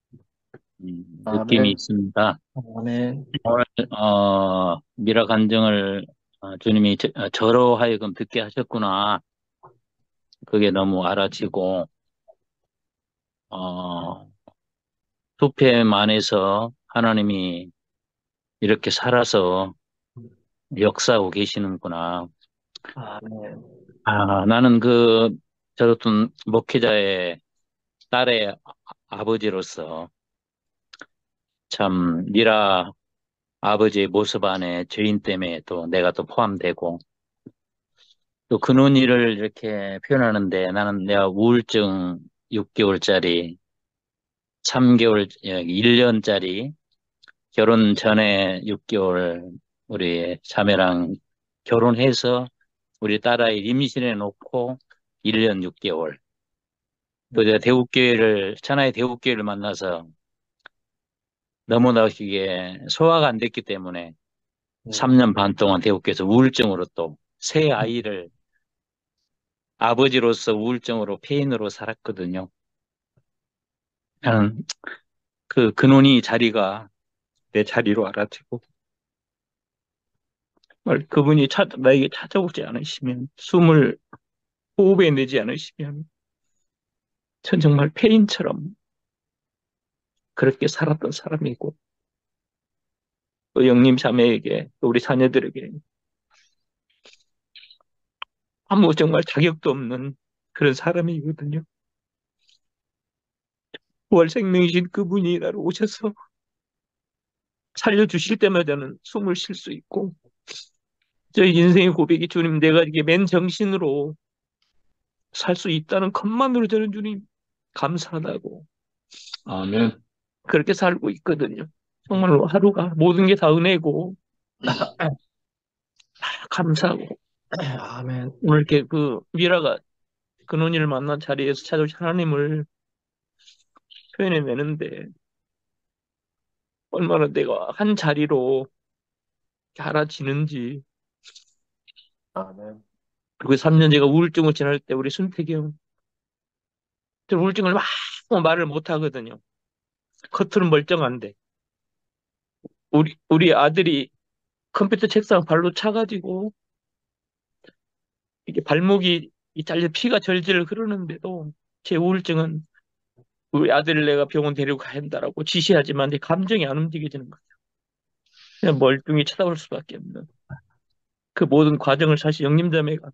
음, 느낌이 아멘. 있습니다. 아멘. 오늘, 어, 미라 간증을 어, 주님이 저, 어, 저로 하여금 듣게 하셨구나. 그게 너무 알아지고, 어, 투표엠 안에서 하나님이 이렇게 살아서 역사하고 계시는구나. 아멘. 아, 나는 그, 저 어떤 목회자의 딸의 아- 아버지로서 참 미라 아버지의 모습 안에 죄인 때문에 또 내가 또 포함되고 또 근원이를 이렇게 표현하는데 나는 내가 우울증 육 개월짜리, 삼 개월, 일 년짜리 결혼 전에 육 개월 우리 자매랑 결혼해서 우리 딸아이 임신해 놓고 일 년 육 개월. 또 제가 대국교회를, 천하의 대국교회를 만나서 너무나 이게 소화가 안 됐기 때문에 삼 년 반 동안 대국교회에서 우울증으로 또 새 아이를 아버지로서 우울증으로 폐인으로 살았거든요. 나는 그 근원이 자리가 내 자리로 알아지고 정말 그분이 찾, 나에게 찾아오지 않으시면 숨을 호흡에 내지 않으시면 전 정말 폐인처럼 그렇게 살았던 사람이고 또 영님 자매에게 또 우리 자녀들에게 아무 정말 자격도 없는 그런 사람이거든요. 부활 생명이신 그분이 나를 오셔서 살려주실 때마다는 숨을 쉴 수 있고 저희 인생의 고백이 주님 내가 이게 맨 정신으로 살 수 있다는 것만으로 저는 주님 감사하다고 아멘. 그렇게 살고 있거든요. 정말로 하루가 모든 게 다 은혜고 다 감사하고 아멘. 오늘 이렇게 그 미라가 근원이를 만난 자리에서 찾아오신 하나님을 표현해내는데 얼마나 내가 한 자리로 갈아지는지 아멘. 그리고 삼 년 제가 우울증을 지날 때 우리 순택이 형 저 우울증을 막 말을 못 하거든요. 겉으로는 멀쩡한데 우리 우리 아들이 컴퓨터 책상 발로 차가지고 이게 발목이 이 잘려 피가 절절 흐르는데도 제 우울증은 우리 아들을 내가 병원 데리고 가야 한다라고 지시하지만 내 감정이 안 움직여지는 거예요. 그냥 멀뚱히 쳐다볼 수밖에 없는 그 모든 과정을 사실 영림자매가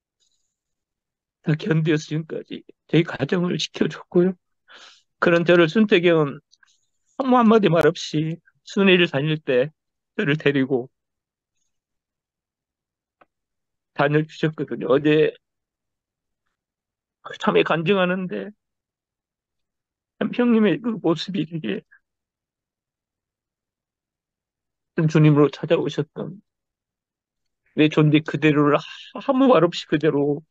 다 견디어서 지금까지 저희 가정을 지켜줬고요. 그런 저를 순택이 형은 아무 한마디 말 없이 순회를 다닐 때 저를 데리고 다녀주셨거든요. 어제 참에 간증하는데 형님의 그 모습이 되게 주님으로 찾아오셨던 내 존재 그대로를 아무 말 없이 그대로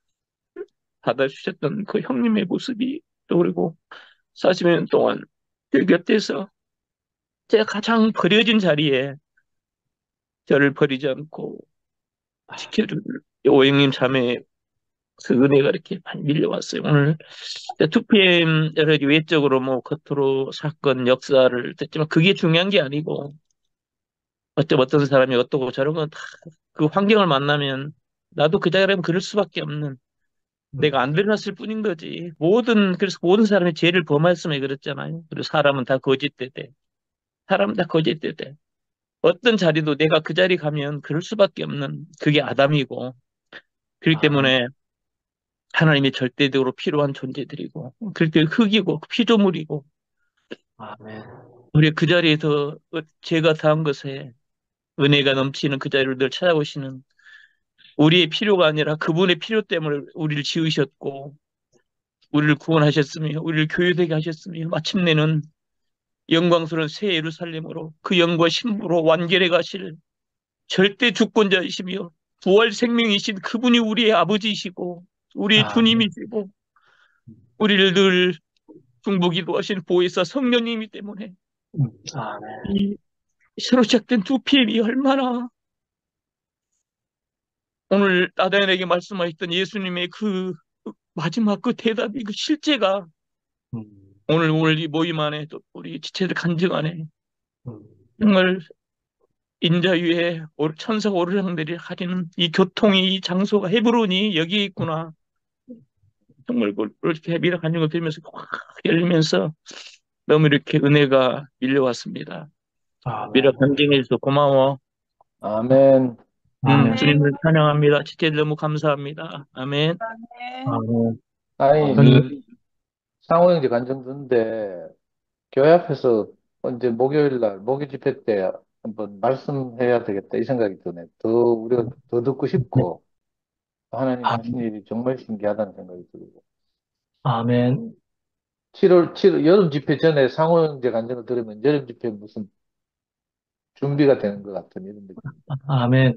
받아주셨던 그 형님의 모습이 떠오르고 사십 년 동안 그 곁에서 제가 가장 버려진 자리에 저를 버리지 않고 지켜줄 오행님 자매의 그 은혜가 이렇게 많이 밀려왔어요. 오늘 투피엠 여러 가지 외적으로 뭐 겉으로 사건 역사를 듣지만 그게 중요한 게 아니고 어떤 어떤 사람이 어떻고 저런 건 다 그 환경을 만나면 나도 그 자리라면 그럴 수밖에 없는 내가 안 드러났을 뿐인 거지. 모든 그래서 모든 사람이 죄를 범했음에 그랬잖아요. 그리고 사람은 다 거짓되대. 사람은 다 거짓되대. 어떤 자리도 내가 그 자리 가면 그럴 수밖에 없는 그게 아담이고 그렇기 아멘. 때문에 하나님이 절대적으로 필요한 존재들이고 그렇기 때문에 흙이고 피조물이고 아멘. 우리 그 자리에서 죄가 다한 것에 은혜가 넘치는 그 자리를 늘 찾아오시는 우리의 필요가 아니라 그분의 필요 때문에 우리를 지으셨고 우리를 구원하셨으며 우리를 교회되게 하셨으며 마침내는 영광스러운 새 예루살렘으로 그 영과 신부로 완결해 가실 절대 주권자이시며 부활 생명이신 그분이 우리의 아버지이시고 우리의 아멘. 주님이시고 우리를 늘 중보기도 하신 보혜사 성령님이 때문에 아멘. 이 새로 시작된 두 피엠이 얼마나 오늘 나다연에게 말씀하셨던 예수님의 그 마지막 그 대답이 그 실제가 음, 오늘 오늘 이 모임 안에 또 우리 지체들 간증 안에 음, 정말 인자 위에 오- 천사가 오르락내리락 하리는 이 교통이 이 장소가 헤브론이 여기 있구나. 정말 그걸 이렇게 미라 간증을 들으면서 확 열리면서 너무 이렇게 은혜가 밀려왔습니다. 미라 아멘. 간증해줘서 고마워. 아멘. 음, 아멘. 주님을 찬양합니다. 지체들 너무 감사합니다. 아멘. 아멘. 아멘. 아니, 저는, 그, 상호 형제 간증 듣는데, 교회 앞에서 언제 목요일 날, 목요 집회 때 한번 말씀해야 되겠다, 이 생각이 드네. 더, 우리가 더 듣고 싶고, 하나님 하신 아멘. 일이 정말 신기하다는 생각이 들고. 아멘. 칠월, 칠 여름 집회 전에 상호 형제 간증을 들으면 여름 집회 무슨 준비가 되는 것 같은 이런 느낌. 아멘.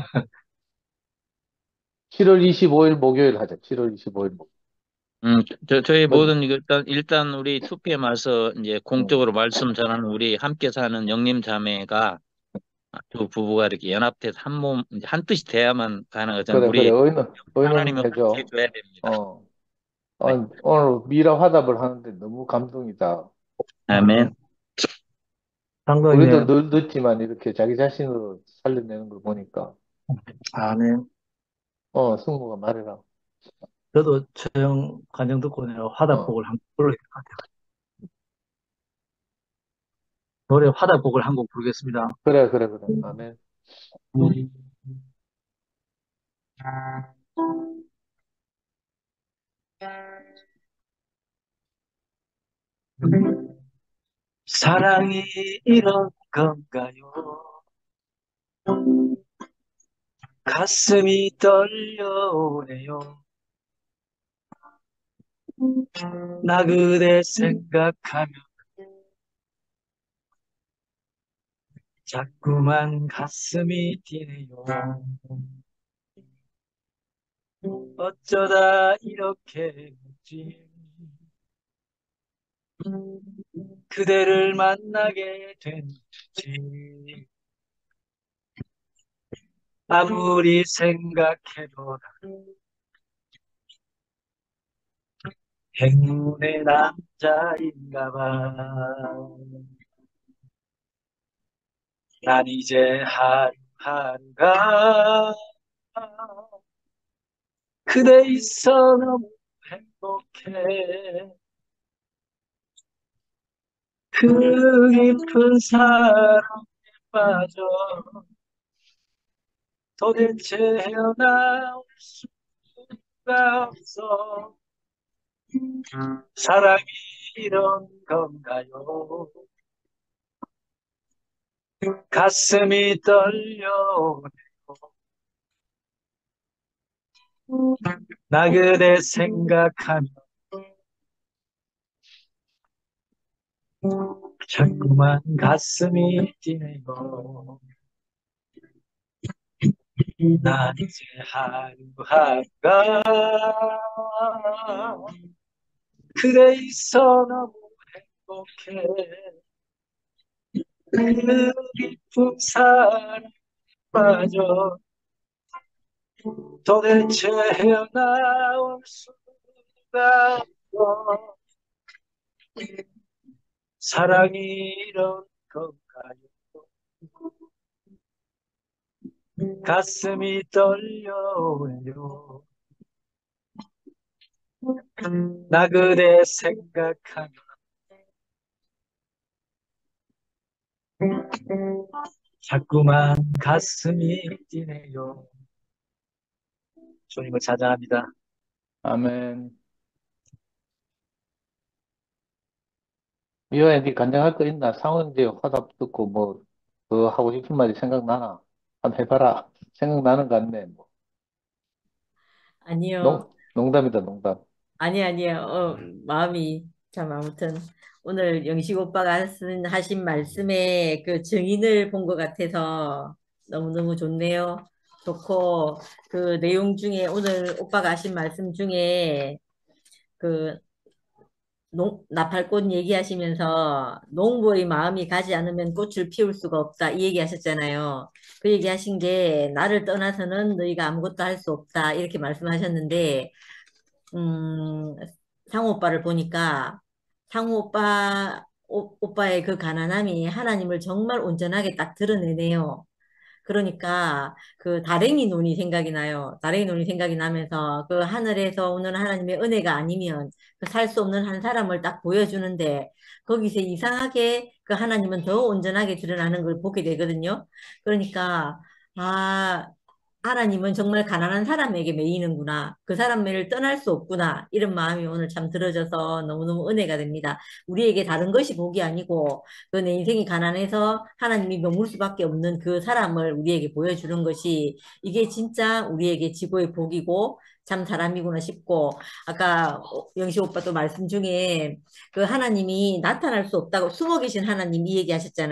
칠월 이십오일 목요일 하자. 칠월 이십오일 목요일. 음, 저, 저희 뭐, 모든 이거 일단, 일단 우리 투피엠 와서 이제 음, 공적으로 말씀 전하는 우리 함께 사는 영님 자매가 두 부부가 이렇게 연합돼서 한 몸, 이제 한 뜻이 돼야만 가능하잖아요. 그래, 그래. 우리 의논, 의논 하나님은 같이 해줘. 해줘야 됩니다. 어, 네. 어, 오늘 미라 화답을 하는데 너무 감동이다. 아멘. 우리도 장로님, 늘 늦지만 이렇게 자기 자신을 살려내는 걸 보니까, 아멘. 어, 승무가 말해라. 저도 처형 간증 듣고 내가 어, 화답곡을 한 곡 불러야 될 것 같아요. 노래 화답곡을 한 곡 부르겠습니다. 그래, 그래, 그래. 아멘. 사랑이 이런 건가요? 가슴이 떨려오네요. 나 그대 생각하면 자꾸만 가슴이 뛰네요. 어쩌다 이렇게 됐지? 그대를 만나게 됐지? 아무리 생각해도 행운의 남자인가 봐. 난 이제 하루하루가 그대 있어 너무 행복해. 그 깊은 사랑에 빠져 도대체 헤어나올 수가 없어. 사랑이 이런 건가요? 가슴이 떨려오네요. 나 그대 생각하면 자꾸만 가슴이 뛰네요. 난 이제 하루하루가 그대 있어 너무 행복해. 그 깊은 사랑에 빠져 도대체 헤어나올 수가 없어. 사랑이 이런 건가요? 가슴이 떨려요. 나 그대 생각하면 자꾸만 가슴이 뛰네요. 주님을 찬양합니다. 아멘. 미호야, 니 간증할 거 있나? 상원제 화답 듣고 뭐, 그 하고 싶은 말이 생각나나? 한번 해봐라. 생각나는 거 같네. 뭐. 농, 아니요. 농담이다, 농담. 아니, 아니요. 어, 마음이 참 아무튼 오늘 영식 오빠가 하신, 하신 말씀에 그 증인을 본 것 같아서 너무너무 좋네요. 좋고 그 내용 중에 오늘 오빠가 하신 말씀 중에 그 농, 나팔꽃 얘기하시면서 농부의 마음이 가지 않으면 꽃을 피울 수가 없다 이 얘기하셨잖아요. 그 얘기하신 게 나를 떠나서는 너희가 아무것도 할 수 없다 이렇게 말씀하셨는데 음, 상우 오빠를 보니까 상우 오빠 오, 오빠의 그 가난함이 하나님을 정말 온전하게 딱 드러내네요. 그러니까 그 다랭이 논이 생각이 나요. 다랭이 논이 생각이 나면서 그 하늘에서 오는 하나님의 은혜가 아니면 그 살 수 없는 한 사람을 딱 보여주는데 거기서 이상하게 그 하나님은 더 온전하게 드러나는 걸 보게 되거든요. 그러니까 아 하나님은 정말 가난한 사람에게 매이는구나. 그 사람을 떠날 수 없구나. 이런 마음이 오늘 참 들어져서 너무너무 은혜가 됩니다. 우리에게 다른 것이 복이 아니고 그 내 인생이 가난해서 하나님이 머물 수밖에 없는 그 사람을 우리에게 보여주는 것이 이게 진짜 우리에게 지고의 복이고 참 사람이구나 싶고 아까 영시 오빠도 말씀 중에 그 하나님이 나타날 수 없다고 숨어 계신 하나님 이 얘기 하셨잖아요.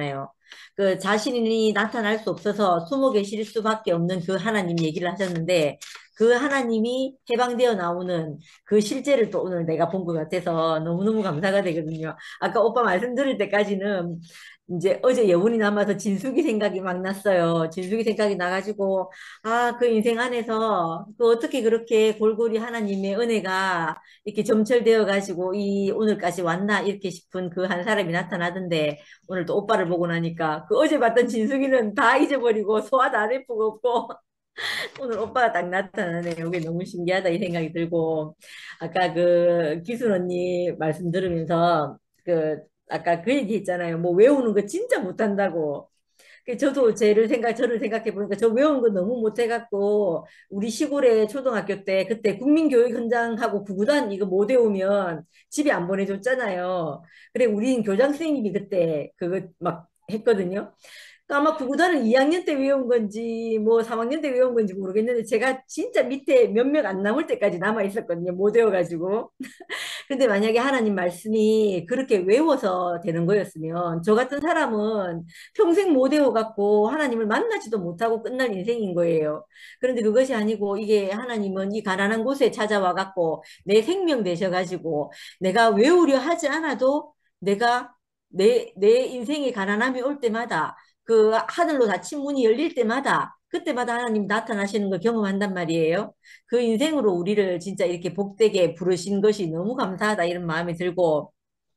그 자신이 나타날 수 없어서 숨어 계실 수밖에 없는 그 하나님 얘기를 하셨는데 그 하나님이 해방되어 나오는 그 실제를 또 오늘 내가 본 것 같아서 너무너무 감사가 되거든요. 아까 오빠 말씀 들을 때까지는 이제 어제 여운이 남아서 진숙이 생각이 막 났어요. 진숙이 생각이 나가지고 아, 그 인생 안에서 그 어떻게 그렇게 골고리 하나님의 은혜가 이렇게 점철되어 가지고 이 오늘까지 왔나 이렇게 싶은 그 한 사람이 나타나던데 오늘 또 오빠를 보고 나니까 그 어제 봤던 진숙이는 다 잊어버리고 소화도 안 해보고 없고 오늘 오빠가 딱 나타나네. 이게 너무 신기하다 이 생각이 들고 아까 그 기순 언니 말씀 들으면서 그 아까 그 얘기 했잖아요. 뭐 외우는 거 진짜 못한다고. 그 저도 쟤를 생각, 저를 생각해 보니까 저 외운 거 너무 못해갖고 우리 시골에 초등학교 때 그때 국민교육 현장하고 구구단 이거 못 외우면 집에 안 보내줬잖아요. 그래 우린 교장 선생님이 그때 그거 막 했거든요. 그러니까 아마 구구단은 이 학년 때 외운 건지 뭐 삼 학년 때 외운 건지 모르겠는데 제가 진짜 밑에 몇 명 안 남을 때까지 남아 있었거든요. 못 외워가지고. 근데 만약에 하나님 말씀이 그렇게 외워서 되는 거였으면 저 같은 사람은 평생 못 외워갖고 하나님을 만나지도 못하고 끝날 인생인 거예요. 그런데 그것이 아니고 이게 하나님은 이 가난한 곳에 찾아와갖고 내 생명 되셔가지고 내가 외우려 하지 않아도 내가 내, 내 인생의 가난함이 올 때마다 그 하늘로 닫힌 문이 열릴 때마다 그때마다 하나님 나타나시는 걸 경험한단 말이에요. 그 인생으로 우리를 진짜 이렇게 복되게 부르신 것이 너무 감사하다 이런 마음이 들고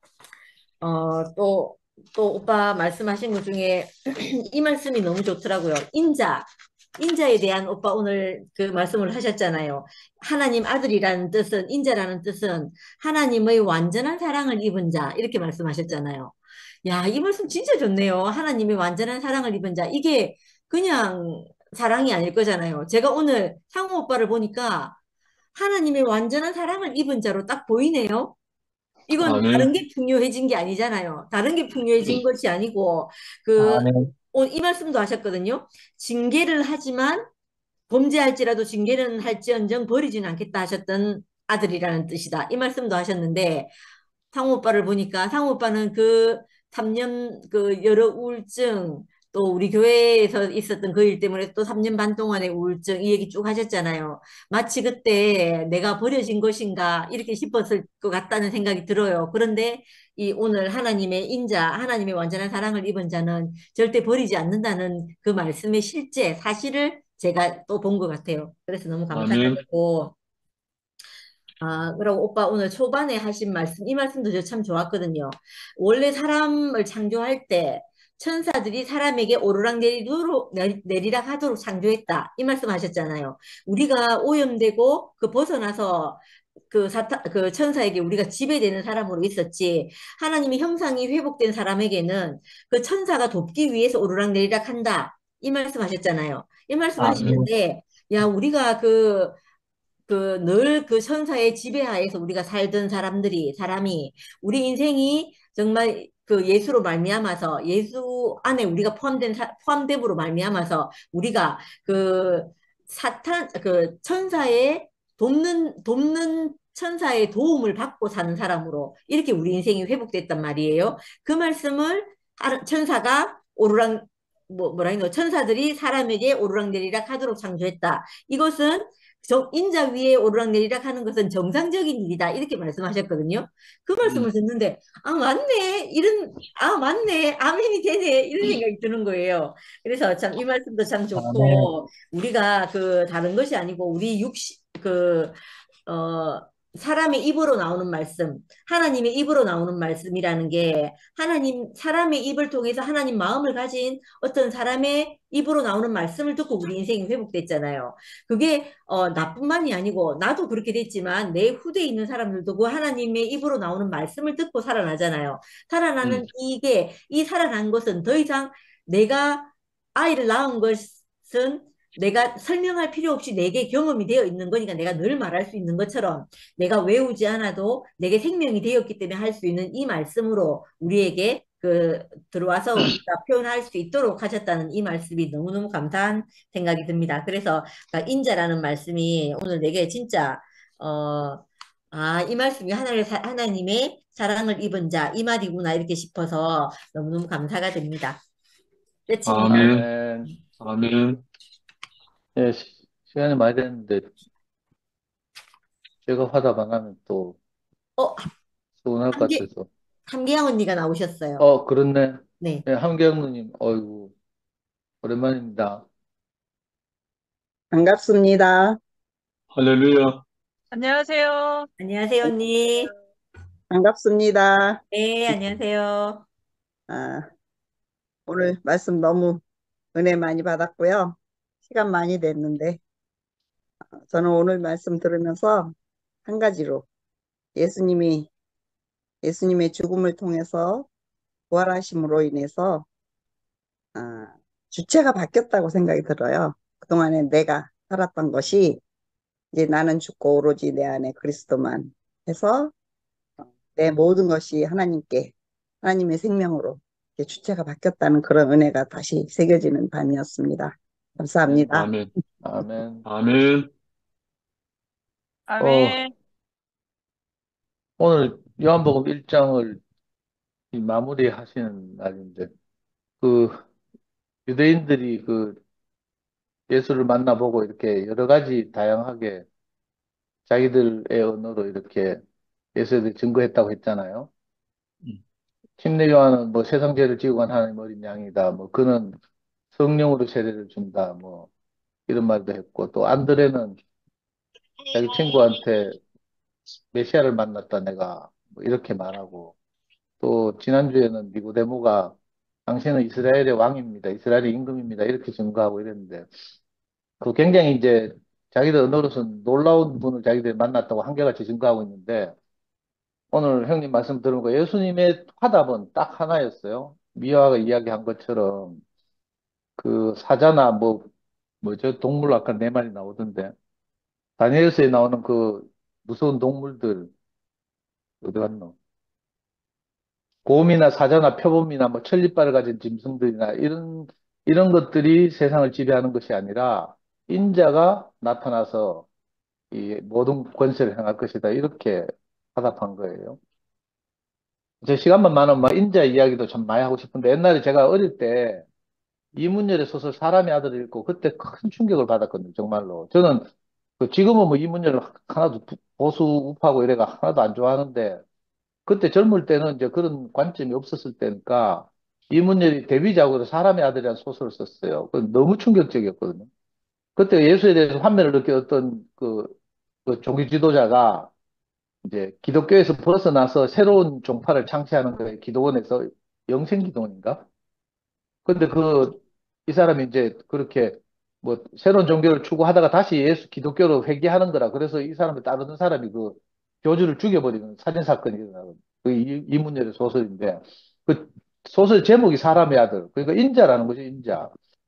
어, 또, 또 오빠 말씀하신 것 중에 이 말씀이 너무 좋더라고요. 인자. 인자에 대한 오빠 오늘 그 말씀을 하셨잖아요. 하나님 아들이라는 뜻은 인자라는 뜻은 하나님의 완전한 사랑을 입은 자 이렇게 말씀하셨잖아요. 야, 이 말씀 진짜 좋네요. 하나님의 완전한 사랑을 입은 자. 이게 그냥 사랑이 아닐 거잖아요. 제가 오늘 상호 오빠를 보니까 하나님의 완전한 사랑을 입은 자로 딱 보이네요. 이건 다른 아멘. 게 풍요해진 게 아니잖아요. 다른 게 풍요해진 것이 아니고 그 아멘. 이 말씀도 하셨거든요. 징계를 하지만 범죄할지라도 징계는 할지언정 버리지는 않겠다 하셨던 아들이라는 뜻이다. 이 말씀도 하셨는데 상호 오빠를 보니까 상호 오빠는 그 삼 년 그 여러 우울증 또 우리 교회에서 있었던 그 일 때문에 또 삼 년 반 동안의 우울증 이 얘기 쭉 하셨잖아요. 마치 그때 내가 버려진 것인가 이렇게 싶었을 것 같다는 생각이 들어요. 그런데 이 오늘 하나님의 인자, 하나님의 완전한 사랑을 입은 자는 절대 버리지 않는다는 그 말씀의 실제 사실을 제가 또 본 것 같아요. 그래서 너무 아멘. 감사드리고 아, 그리고 오빠 오늘 초반에 하신 말씀, 이 말씀도 저 참 좋았거든요. 원래 사람을 창조할 때 천사들이 사람에게 오르락내리도록, 내- 내리락 하도록 창조했다. 이 말씀 하셨잖아요. 우리가 오염되고 그 벗어나서 그 사타, 그 천사에게 우리가 지배되는 사람으로 있었지. 하나님의 형상이 회복된 사람에게는 그 천사가 돕기 위해서 오르락내리락 한다. 이 말씀 하셨잖아요. 이 말씀 아멘. 하시는데, 야, 우리가 그 그 늘 그 천사의 지배하에서 우리가 살던 사람들이 사람이 우리 인생이 정말 그 예수로 말미암아서 예수 안에 우리가 포함된 사- 포함됨으로 말미암아서 우리가 그 사탄 그 천사의 돕는 돕는 천사의 도움을 받고 사는 사람으로 이렇게 우리 인생이 회복됐단 말이에요. 그 말씀을 하- 천사가 오르락 뭐 뭐라 해노 천사들이 사람에게 오르락내리락 하도록 창조했다. 이것은 저 인자 위에 오르락내리락 하는 것은 정상적인 일이다. 이렇게 말씀하셨거든요. 그 음. 말씀을 듣는데, 아, 맞네. 이런, 아, 맞네. 아멘이 되네. 이런 생각이 드는 거예요. 그래서 참 이 말씀도 참 아멘. 좋고, 우리가 그 다른 것이 아니고, 우리 육시, 그, 어, 사람의 입으로 나오는 말씀, 하나님의 입으로 나오는 말씀이라는 게 하나님, 사람의 입을 통해서 하나님 마음을 가진 어떤 사람의 입으로 나오는 말씀을 듣고 우리 인생이 회복됐잖아요. 그게 어, 나뿐만이 아니고 나도 그렇게 됐지만 내 후대에 있는 사람들도 그 하나님의 입으로 나오는 말씀을 듣고 살아나잖아요. 살아나는 음. 이게 이 살아난 것은 더 이상 내가 아이를 낳은 것은 내가 설명할 필요 없이 내게 경험이 되어 있는 거니까 내가 늘 말할 수 있는 것처럼 내가 외우지 않아도 내게 생명이 되었기 때문에 할 수 있는 이 말씀으로 우리에게 그 들어와서 우리가 표현할 수 있도록 하셨다는 이 말씀이 너무너무 감사한 생각이 듭니다. 그래서 그러니까 인자라는 말씀이 오늘 내게 진짜 어, 아, 이 말씀이 하나님의, 사- 하나님의 사랑을 입은 자, 이 말이구나 이렇게 싶어서 너무너무 감사가 됩니다. 때치님. 아멘. 아멘. 아멘. 예, 시, 시간이 많이 됐는데, 제가 화답 안 하면 또 어, 서운할 것 함계, 같아서. 함계영 언니가 나오셨어요. 어, 그렇네. 네. 예, 함경 누님, 어이구, 오랜만입니다. 반갑습니다. 할렐루야. 안녕하세요. 안녕하세요, 언니. 반갑습니다. 네, 안녕하세요. 아, 오늘 말씀 너무 은혜 많이 받았고요. 시간 많이 됐는데, 저는 오늘 말씀 들으면서 한 가지로 예수님이, 예수님의 죽음을 통해서 부활하심으로 인해서, 아, 주체가 바뀌었다고 생각이 들어요. 그동안에 내가 살았던 것이 이제 나는 죽고 오로지 내 안에 그리스도만 해서 내 모든 것이 하나님께, 하나님의 생명으로 이렇게 주체가 바뀌었다는 그런 은혜가 다시 새겨지는 밤이었습니다. 네, 감사합니다. 아멘. 아멘. 아멘. 어, 아멘. 오늘 요한복음 일 장을 마무리 하시는 날인데, 그, 유대인들이 그 예수를 만나보고 이렇게 여러 가지 다양하게 자기들의 언어로 이렇게 예수에 대해 증거했다고 했잖아요. 음. 침례 요한은 뭐 세상 죄를 지고 간 하나님 어린 양이다. 뭐 그는 성령으로 세례를 준다. 뭐 이런 말도 했고 또 안드레는 자기 친구한테 메시아를 만났다 내가 뭐 이렇게 말하고 또 지난주에는 니고데모가 당신은 이스라엘의 왕입니다. 이스라엘의 임금입니다. 이렇게 증거하고 이랬는데 그 굉장히 이제 자기들 언어로서는 놀라운 분을 자기들이 만났다고 한결같이 증거하고 있는데 오늘 형님 말씀 들으니까 예수님의 화답은 딱 하나였어요. 미화가 이야기한 것처럼 그 사자나 뭐 뭐죠 동물 아까 네 마리 나오던데 다니엘서에 나오는 그 무서운 동물들 어디 갔노? 곰이나 사자나 표범이나 뭐 천리발을 가진 짐승들이나 이런 이런 것들이 세상을 지배하는 것이 아니라 인자가 나타나서 이 모든 권세를 행할 것이다 이렇게 화답한 거예요. 제 시간만 많으면 막 인자 이야기도 참 많이 하고 싶은데 옛날에 제가 어릴 때 이문열의 소설 사람의 아들을 읽고 그때 큰 충격을 받았거든요. 정말로. 저는 그 지금은 뭐 이문열을 하나도 부- 보수 우파고 이래가 하나도 안 좋아하는데 그때 젊을 때는 이제 그런 관점이 없었을 때니까 이문열이 데뷔작으로 사람의 아들이라는 소설을 썼어요. 그 너무 충격적이었거든요. 그때 예수에 대해서 환멸을 느꼈던 그, 그 종교 지도자가 이제 기독교에서 벗어나서 새로운 종파를 창시하는 거예요. 기도원에서 영생기도원인가? 근데 그, 이 사람이 이제 그렇게 뭐 새로운 종교를 추구하다가 다시 예수 기독교로 회귀하는 거라. 그래서 이 사람을 따르는 사람이 그 교주를 죽여버리는 살인 사건이 일어나거든요. 그 이- 이문열의 소설인데 그 소설 제목이 사람의 아들. 그러니까 인자라는 거죠, 인자.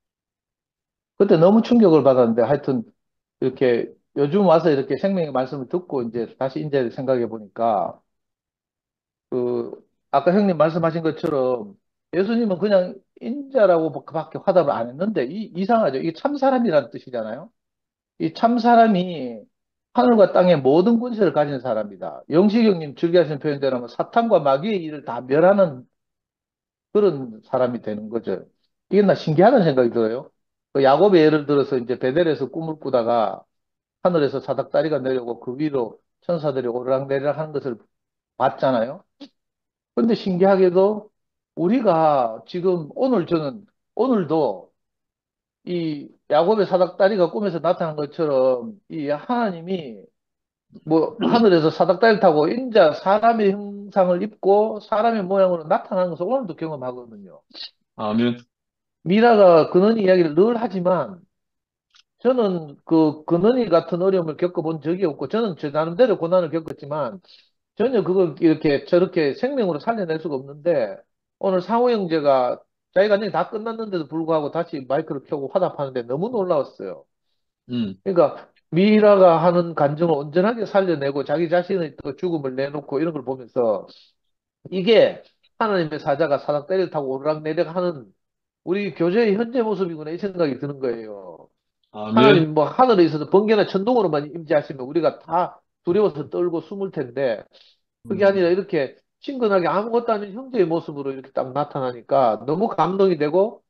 그때 너무 충격을 받았는데 하여튼 이렇게 요즘 와서 이렇게 생명의 말씀을 듣고 이제 다시 인자를 생각해 보니까 그 아까 형님 말씀하신 것처럼 예수님은 그냥 인자라고 밖에 화답을 안 했는데 이 이상하죠. 이게 참 사람이라는 뜻이잖아요. 이 참 사람이 하늘과 땅의 모든 권세를 가진 사람이다. 영식형님 즐겨하시는 표현대로 하면 사탄과 마귀의 일을 다 멸하는 그런 사람이 되는 거죠. 이게 나 신기하다는 생각이 들어요. 그 야곱의 예를 들어서 이제 베델에서 꿈을 꾸다가 하늘에서 사닥다리가 내려오고 그 위로 천사들이 오르락내리락 하는 것을 봤잖아요. 근데 신기하게도 우리가 지금 오늘 저는 오늘도 이 야곱의 사닥다리가 꿈에서 나타난 것처럼 이 하나님이 뭐 하늘에서 사닥다리를 타고 인자 사람의 형상을 입고 사람의 모양으로 나타나는 것을 오늘도 경험하거든요. 아멘. 미라가 근원이 이야기를 늘 하지만 저는 그 근원이 같은 어려움을 겪어본 적이 없고 저는 제 나름대로 고난을 겪었지만 전혀 그걸 이렇게 저렇게 생명으로 살려낼 수가 없는데 오늘 상호 형제가 자기 간증이 다 끝났는데도 불구하고 다시 마이크를 켜고 화답하는데 너무 놀라웠어요. 음. 그러니까 미라가 하는 간증을 온전하게 살려내고 자기 자신의 또 죽음을 내놓고 이런 걸 보면서 이게 하나님의 사자가 사닥다리를 타고 오르락내리락 하는 우리 교제의 현재 모습이구나 이 생각이 드는 거예요. 하나님 아멘. 뭐 하늘에 있어서 번개나 천둥으로만 임재하시면 우리가 다 두려워서 떨고 숨을 텐데 그게 음. 아니라 이렇게 친근하게 아무것도 아닌 형제의 모습으로 이렇게 딱 나타나니까 너무 감동이 되고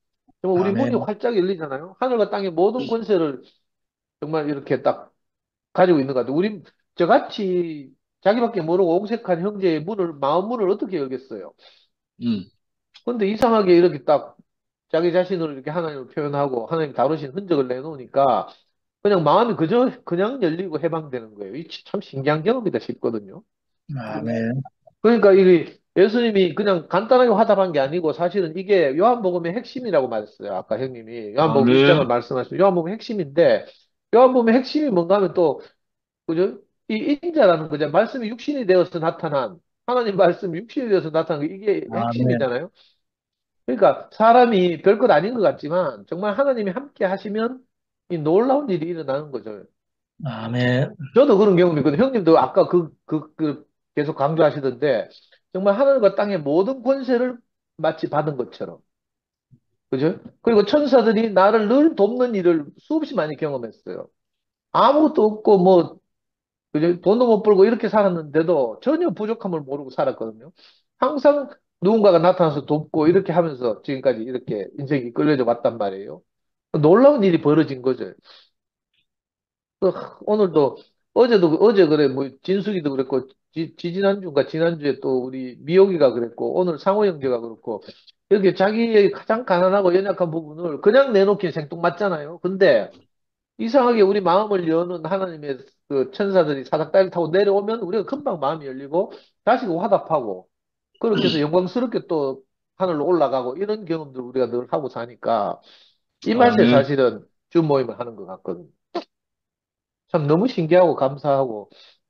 정말 우리 문이 아멘. 활짝 열리잖아요. 하늘과 땅의 모든 권세를 정말 이렇게 딱 가지고 있는 것 같아요. 우리 저같이 자기밖에 모르고 옹색한 형제의 문을, 마음 문을 어떻게 열겠어요? 음, 근데 이상하게 이렇게 딱 자기 자신을 이렇게 하나님을 표현하고 하나님 다루신 흔적을 내놓으니까 그냥 마음이 그저 그냥 열리고 해방되는 거예요. 이 참 신기한 경험이다 싶거든요. 아멘. 그러니까 이게 예수님이 그냥 간단하게 화답한 게 아니고 사실은 이게 요한복음의 핵심이라고 말했어요. 아까 형님이 요한복음 일 장을 아멘. 말씀하신 요한복음 핵심인데 요한복음의 핵심이 뭔가 하면 또 그죠? 이 인자라는 거죠. 말씀이 육신이 되어서 나타난 하나님 말씀이 육신이 되어서 나타난 게 이게 아멘. 핵심이잖아요. 그러니까 사람이 별것 아닌 것 같지만 정말 하나님이 함께 하시면 이 놀라운 일이 일어나는 거죠. 아멘. 저도 그런 경험이 있거든요. 형님도 아까 그, 그, 그 계속 강조하시던데 정말 하늘과 땅의 모든 권세를 마치 받은 것처럼. 그죠? 그리고 천사들이 나를 늘 돕는 일을 수없이 많이 경험했어요. 아무것도 없고 뭐 그죠? 돈도 못 벌고 이렇게 살았는데도 전혀 부족함을 모르고 살았거든요. 항상 누군가가 나타나서 돕고 이렇게 하면서 지금까지 이렇게 인생이 끌려져 왔단 말이에요. 놀라운 일이 벌어진 거죠. 그 오늘도 어제도 그- 어제 그래 뭐 진숙이도 그랬고 지, 지난주인가 지난주에 또 우리 미옥이가 그랬고 오늘 상호 형제가 그렇고 이렇게 자기의 가장 가난하고 연약한 부분을 그냥 내놓긴 생뚱맞잖아요. 근데 이상하게 우리 마음을 여는 하나님의 그 천사들이 사닥다리를 타고 내려오면 우리가 금방 마음이 열리고 다시 그 화답하고 그렇게 해서 영광스럽게 또 하늘로 올라가고 이런 경험들 우리가 늘 하고 사니까 이 맛에 아멘. 사실은 주 모임을 하는 것 같거든요. 참 너무 신기하고 감사하고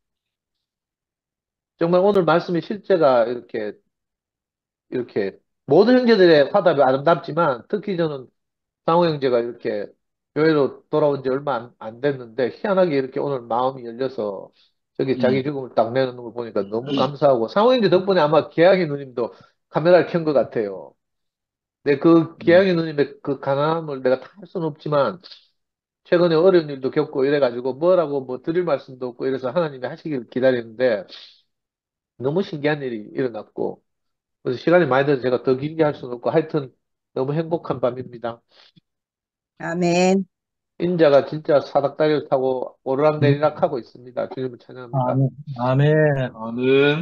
정말 오늘 말씀의 실제가 이렇게 이렇게 모든 형제들의 화답이 아름답지만 특히 저는 상호 형제가 이렇게 교회로 돌아온 지 얼마 안, 안 됐는데 희한하게 이렇게 오늘 마음이 열려서 저기 자기 음, 죽음을 딱 내놓는 걸 보니까 너무 감사하고 상호 형제 덕분에 아마 기양이 누님도 카메라를 켠 것 같아요. 근데 그 음, 기양이 누님의 그 가난함을 내가 다 할 수는 없지만 최근에 어려운 일도 겪고 이래가지고 뭐라고 뭐 드릴 말씀도 없고 이래서 하나님이 하시길 기다리는데 너무 신기한 일이 일어났고 그래서 시간이 많이 돼서 제가 더 길게 할 수는 없고 하여튼 너무 행복한 밤입니다. 아멘. 인자가 진짜 사닥다리를 타고 오르락내리락 하고 있습니다. 주님을 찬양합니다. 아멘. 아멘. 아멘.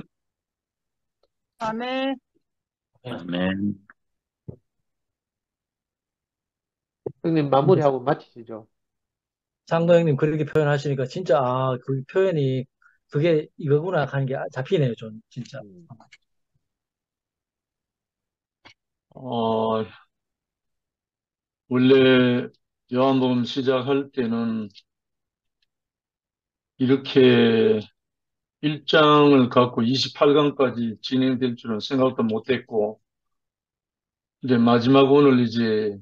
아멘. 아멘. 형님 마무리하고 마치시죠. 장도 형님 그렇게 표현하시니까 진짜 아, 그 표현이 그게 이거구나 하는 게 잡히네요, 좀 진짜. 음, 어, 원래 요한복음 시작할 때는 이렇게 일 장을 갖고 이십팔 강까지 진행될 줄은 생각도 못했고, 이제 마지막 오늘 이제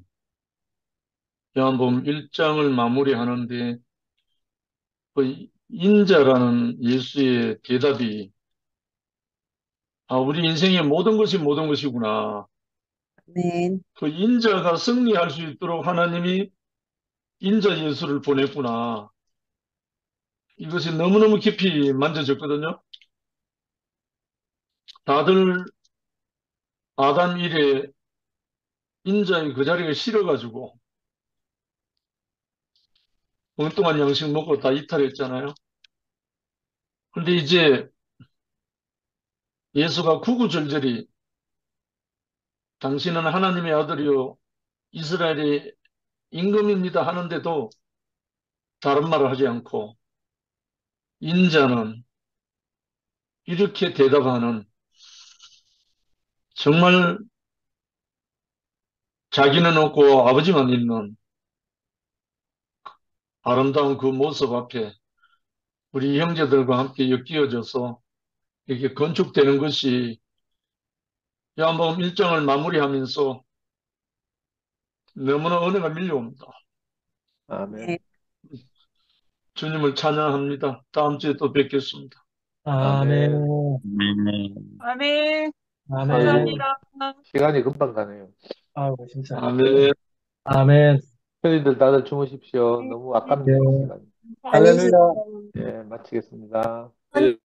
요한복음 일 장을 마무리하는데 그 인자라는 예수의 대답이 아, 우리 인생의 모든 것이 모든 것이구나. 아멘. 그 인자가 승리할 수 있도록 하나님이 인자 예수를 보냈구나. 이것이 너무너무 깊이 만져졌거든요. 다들 아담 이래 인자의 그 자리가 싫어가지고 엉뚱한 양식 먹고 다 이탈했잖아요. 근데 이제 예수가 구구절절히 당신은 하나님의 아들이요 이스라엘의 임금입니다 하는데도 다른 말을 하지 않고 인자는 이렇게 대답하는 정말 자기는 없고 아버지만 있는 아름다운 그 모습 앞에 우리 형제들과 함께 엮여져서 이렇게 건축되는 것이 요한복음 일 장을 마무리하면서 너무나 은혜가 밀려옵니다. 아멘. 주님을 찬양합니다. 다음 주에 또 뵙겠습니다. 아멘. 아멘. 아멘. 아멘. 감사합니다. 시간이 금방 가네요. 아우, 진짜. 아멘. 아멘. 편히들 다들 주무십시오. 네. 너무 아깝네요, 시간이. 안녕히 할렐루야. 계세요. 예, 마치겠습니다. 예.